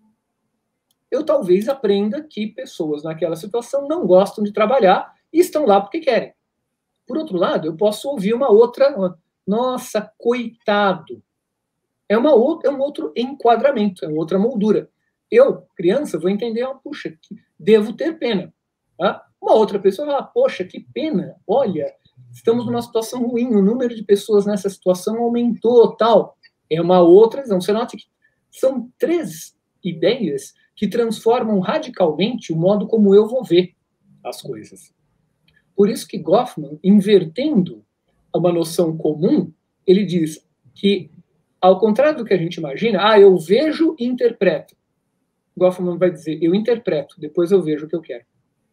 eu talvez aprenda que pessoas naquela situação não gostam de trabalhar e estão lá porque querem. Por outro lado, eu posso ouvir uma outra, uma, nossa, coitado. É, uma outra, é um outro enquadramento, é uma outra moldura. Eu, criança, vou entender, oh, puxa, devo ter pena. Tá? Uma outra pessoa vai falar, poxa, que pena, olha, estamos numa situação ruim, o número de pessoas nessa situação aumentou, tal. É uma outra visão. Você nota que são três ideias que transformam radicalmente o modo como eu vou ver as coisas. Por isso que Goffman, invertendo uma noção comum, ele diz que, ao contrário do que a gente imagina, ah, eu vejo e interpreto. Goffman vai dizer, eu interpreto, depois eu vejo o que eu quero.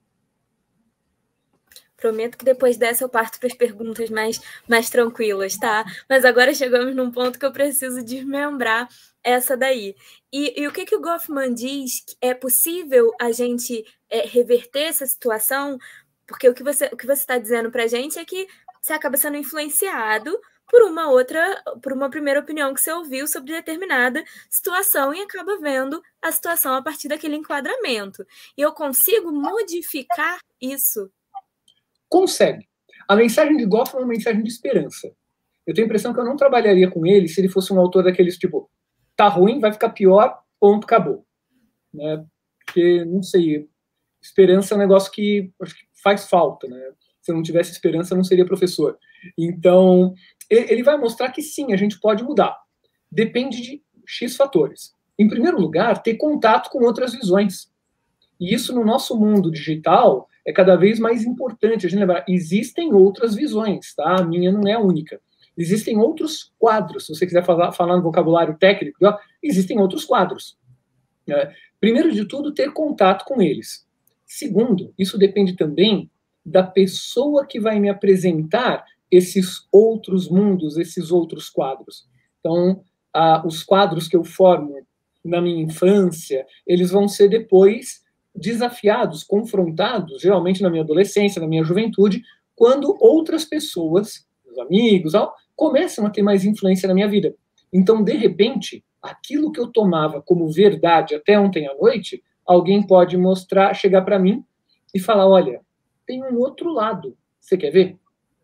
Prometo que depois dessa eu parto para as perguntas mais, mais tranquilas, tá? Mas agora chegamos num ponto que eu preciso desmembrar essa daí. E, e o que, que o Goffman diz? É possível a gente é, reverter essa situação? Porque o que você o que você está dizendo para a gente é que você acaba sendo influenciado por uma outra, por uma primeira opinião que você ouviu sobre determinada situação e acaba vendo a situação a partir daquele enquadramento. E eu consigo modificar isso? Consegue. A mensagem de Goffman é uma mensagem de esperança. Eu tenho a impressão que eu não trabalharia com ele se ele fosse um autor daqueles tipo, tá ruim, vai ficar pior, ponto, acabou. Né? Porque, não sei, esperança é um negócio que acho que faz falta. Né? Se eu não tivesse esperança, eu não seria professor. Então, ele vai mostrar que sim, a gente pode mudar. Depende de X fatores. Em primeiro lugar, ter contato com outras visões. E isso no nosso mundo digital é cada vez mais importante. A gente lembrar, existem outras visões, tá? A minha não é a única. Existem outros quadros. Se você quiser falar, falar no vocabulário técnico, ó, existem outros quadros. É, primeiro de tudo, ter contato com eles. Segundo, isso depende também da pessoa que vai me apresentar esses outros mundos, esses outros quadros. Então, ah, os quadros que eu formo na minha infância, eles vão ser depois desafiados, confrontados, geralmente na minha adolescência, na minha juventude, quando outras pessoas, meus amigos, ó, começam a ter mais influência na minha vida. Então, de repente, aquilo que eu tomava como verdade até ontem à noite, alguém pode mostrar, chegar para mim e falar, olha, tem um outro lado, você quer ver?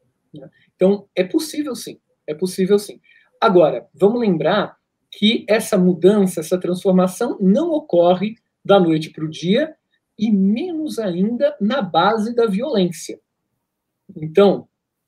Então, é possível sim, é possível sim. Agora, vamos lembrar que essa mudança, essa transformação não ocorre da noite para o dia e menos ainda na base da violência. Então,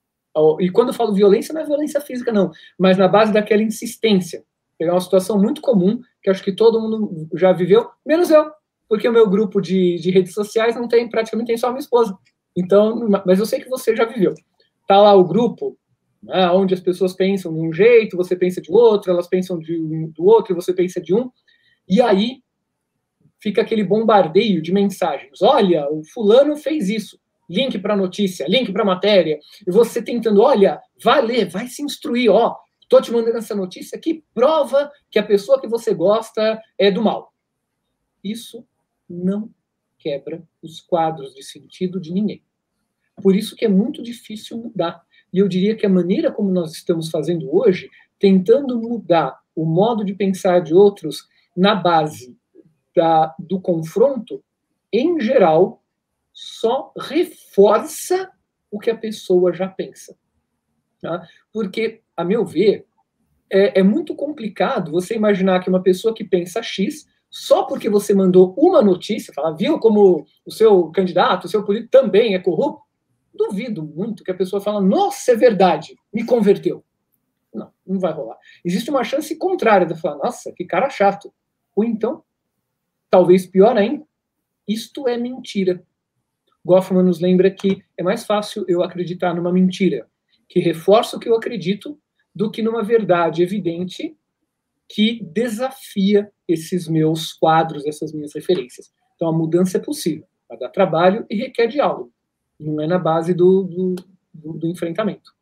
e quando eu falo violência, não é violência física, não, mas na base daquela insistência. Pegar uma situação muito comum, que acho que todo mundo já viveu, menos eu, porque o meu grupo de, de redes sociais não tem, praticamente tem só a minha esposa. Então, mas eu sei que você já viveu. Tá lá o grupo, né, onde as pessoas pensam de um jeito, você pensa de outro, elas pensam de um, do outro, e você pensa de um, e aí fica aquele bombardeio de mensagens. Olha, o fulano fez isso. Link para notícia, link para matéria. E você tentando, olha, vai ler, vai se instruir, ó. Estou te mandando essa notícia que prova que a pessoa que você gosta é do mal. Isso não quebra os quadros de sentido de ninguém. Por isso que é muito difícil mudar. E eu diria que a maneira como nós estamos fazendo hoje, tentando mudar o modo de pensar de outros na base da, do confronto, em geral, só reforça o que a pessoa já pensa. Tá? Porque, a meu ver, é, é muito complicado você imaginar que uma pessoa que pensa X, só porque você mandou uma notícia, fala, viu como o seu candidato, o seu político também é corrupto? Duvido muito que a pessoa fala, nossa, é verdade, me converteu. Não, não vai rolar. Existe uma chance contrária de falar, nossa, que cara chato. Ou então, talvez pior ainda, isto é mentira. Goffman nos lembra que é mais fácil eu acreditar numa mentira que reforça o que eu acredito do que numa verdade evidente que desafia esses meus quadros, essas minhas referências. Então, a mudança é possível. Vai dar trabalho e requer diálogo. Não é na base do, do, do, do enfrentamento.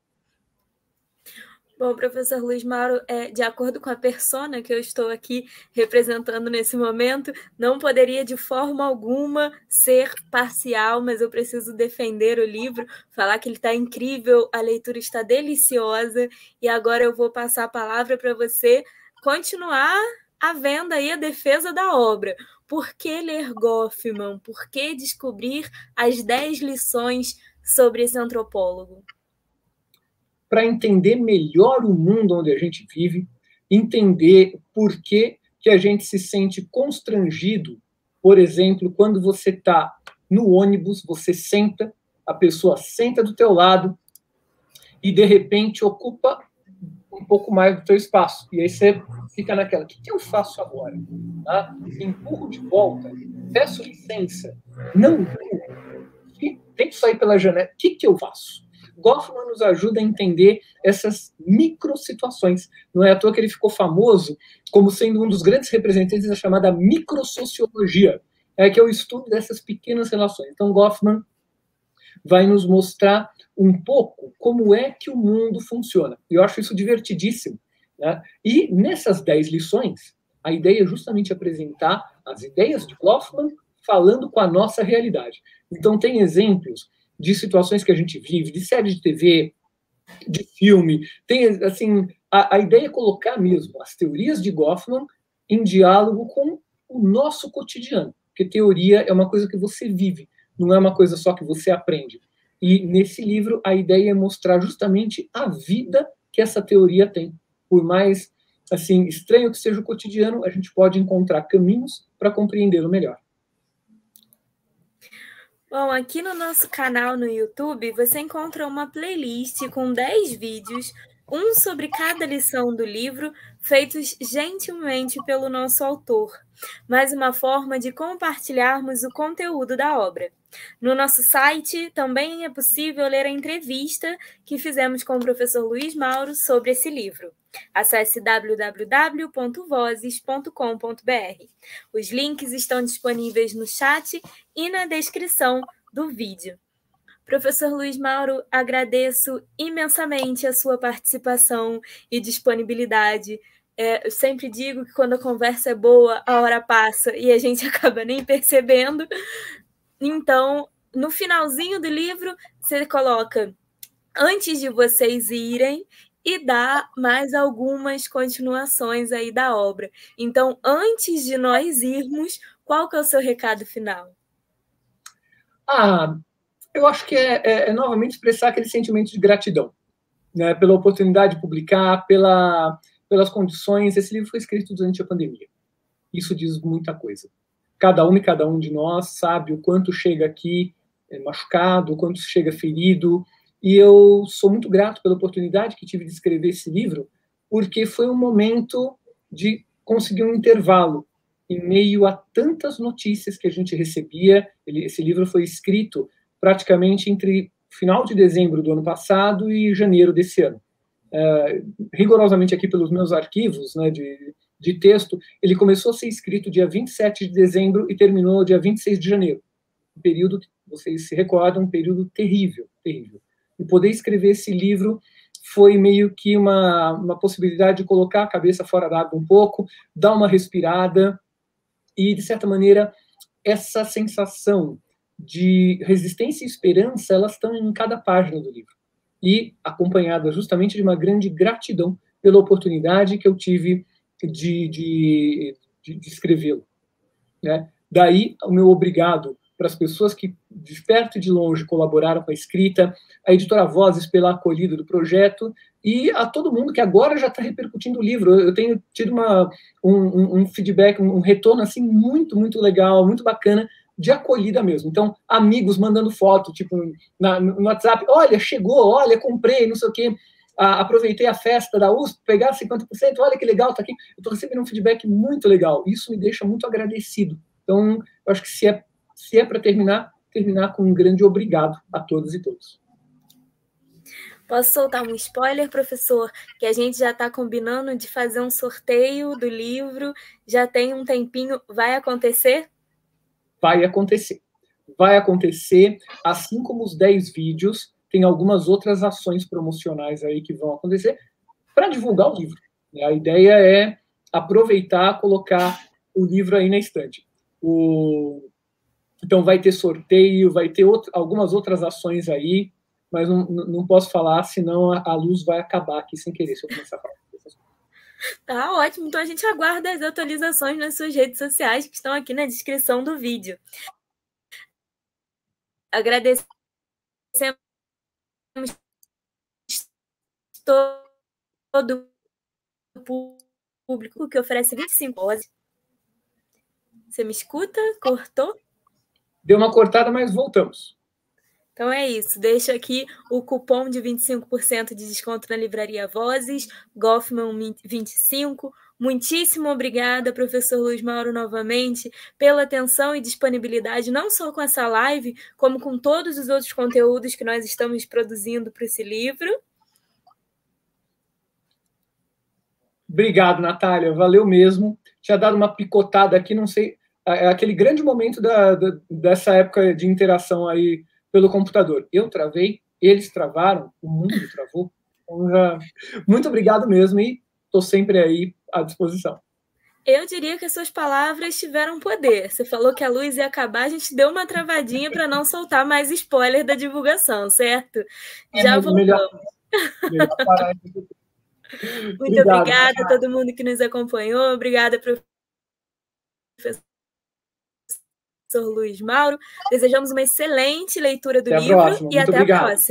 Bom, professor Luiz Mauro, é, de acordo com a persona que eu estou aqui representando nesse momento, não poderia de forma alguma ser parcial, mas eu preciso defender o livro, falar que ele está incrível, a leitura está deliciosa, e agora eu vou passar a palavra para você continuar a venda aí a defesa da obra. Por que ler Goffman? Por que descobrir as dez lições sobre esse antropólogo? Para entender melhor o mundo onde a gente vive, entender por que, que a gente se sente constrangido, por exemplo, quando você está no ônibus, você senta, a pessoa senta do teu lado e, de repente, ocupa um pouco mais do teu espaço. E aí você fica naquela, o que, que eu faço agora? Tá? Empurro de volta, peço licença, não tem que sair pela janela, o que, que eu faço? Goffman nos ajuda a entender essas microsituações. Não é à toa que ele ficou famoso como sendo um dos grandes representantes da chamada microsociologia, é, que é o estudo dessas pequenas relações. Então, Goffman vai nos mostrar um pouco como é que o mundo funciona. Eu acho isso divertidíssimo. Né? E nessas dez lições, a ideia é justamente apresentar as ideias de Goffman falando com a nossa realidade. Então, tem exemplos de situações que a gente vive, de série de T V, de filme. Tem, assim, a, a ideia é colocar mesmo as teorias de Goffman em diálogo com o nosso cotidiano. Porque teoria é uma coisa que você vive, não é uma coisa só que você aprende. E nesse livro, a ideia é mostrar justamente a vida que essa teoria tem. Por mais assim estranho que seja o cotidiano, a gente pode encontrar caminhos para compreendê-lo melhor. Bom, aqui no nosso canal no YouTube, você encontra uma playlist com dez vídeos, um sobre cada lição do livro, feitos gentilmente pelo nosso autor. Mais uma forma de compartilharmos o conteúdo da obra. No nosso site também é possível ler a entrevista que fizemos com o professor Luiz Mauro sobre esse livro. Acesse w w w ponto vozes ponto com ponto b r. Os links estão disponíveis no chat e na descrição do vídeo. Professor Luiz Mauro, agradeço imensamente a sua participação e disponibilidade. É, eu sempre digo que quando a conversa é boa, a hora passa e a gente acaba nem percebendo. Então, no finalzinho do livro, você coloca, antes de vocês irem, e dá mais algumas continuações aí da obra. Então, antes de nós irmos, qual que é o seu recado final? Ah, eu acho que é, é, é novamente expressar aquele sentimento de gratidão, né, pela oportunidade de publicar, pela, pelas condições. Esse livro foi escrito durante a pandemia. Isso diz muita coisa. Cada um e cada um de nós sabe o quanto chega aqui é, machucado, o quanto chega ferido. E eu sou muito grato pela oportunidade que tive de escrever esse livro, porque foi um momento de conseguir um intervalo em meio a tantas notícias que a gente recebia. Ele, esse livro foi escrito praticamente entre final de dezembro do ano passado e janeiro desse ano. É, rigorosamente aqui pelos meus arquivos, né, de, de texto, ele começou a ser escrito dia vinte e sete de dezembro e terminou dia vinte e seis de janeiro. Um período, vocês se recordam, um período terrível, terrível. E poder escrever esse livro foi meio que uma, uma possibilidade de colocar a cabeça fora d'água um pouco, dar uma respirada e, de certa maneira, essa sensação de resistência e esperança, elas estão em cada página do livro. E acompanhada justamente de uma grande gratidão pela oportunidade que eu tive de, de, de, de escrevê-lo. né? Daí, o meu obrigado para as pessoas que, de perto e de longe, colaboraram com a escrita, a editora Vozes pela acolhida do projeto, e a todo mundo que agora já está repercutindo o livro. Eu tenho tido uma, um, um feedback, um retorno assim muito, muito legal, muito bacana, de acolhida mesmo. Então, amigos mandando foto, tipo, na, no WhatsApp, olha, chegou, olha, comprei, não sei o quê, ah, aproveitei a festa da U S P, pegar cinquenta por cento, olha que legal, tá aqui. Eu estou recebendo um feedback muito legal, isso me deixa muito agradecido. Então, eu acho que se é, se é para terminar, terminar com um grande obrigado a todas e todos. Posso soltar um spoiler, professor? Que a gente já está combinando de fazer um sorteio do livro, já tem um tempinho, vai acontecer? Vai acontecer. Vai acontecer, assim como os dez vídeos, tem algumas outras ações promocionais aí que vão acontecer para divulgar o livro. A ideia é aproveitar, colocar o livro aí na estante. O... Então, vai ter sorteio, vai ter outro, algumas outras ações aí, mas não, não posso falar, senão a, a luz vai acabar aqui sem querer, se eu começar a falar. Tá ótimo, então a gente aguarda as atualizações nas suas redes sociais, que estão aqui na descrição do vídeo. Agradecemos todo o público que oferece vinte e cinco horas. Você me escuta? Cortou? Deu uma cortada, mas voltamos. Então é isso, deixo aqui o cupom de vinte e cinco por cento de desconto na Livraria Vozes, Goffman vinte e cinco. Muitíssimo obrigada, professor Luiz Mauro, novamente, pela atenção e disponibilidade, não só com essa live, como com todos os outros conteúdos que nós estamos produzindo para esse livro. Obrigado, Natália, valeu mesmo. Tinha dado uma picotada aqui, não sei, é aquele grande momento da, da, dessa época de interação aí pelo computador. Eu travei, eles travaram, o mundo travou. Então, já... Muito obrigado mesmo e estou sempre aí à disposição. Eu diria que as suas palavras tiveram poder. Você falou que a luz ia acabar, a gente deu uma travadinha para não soltar mais spoiler da divulgação, certo? É, já voltamos. Melhor, melhor parar. Muito Obrigado, obrigada a todo mundo que nos acompanhou. Obrigada, professor Luiz Mauro. Desejamos uma excelente leitura do até livro próxima. e Muito até obrigado. a próxima.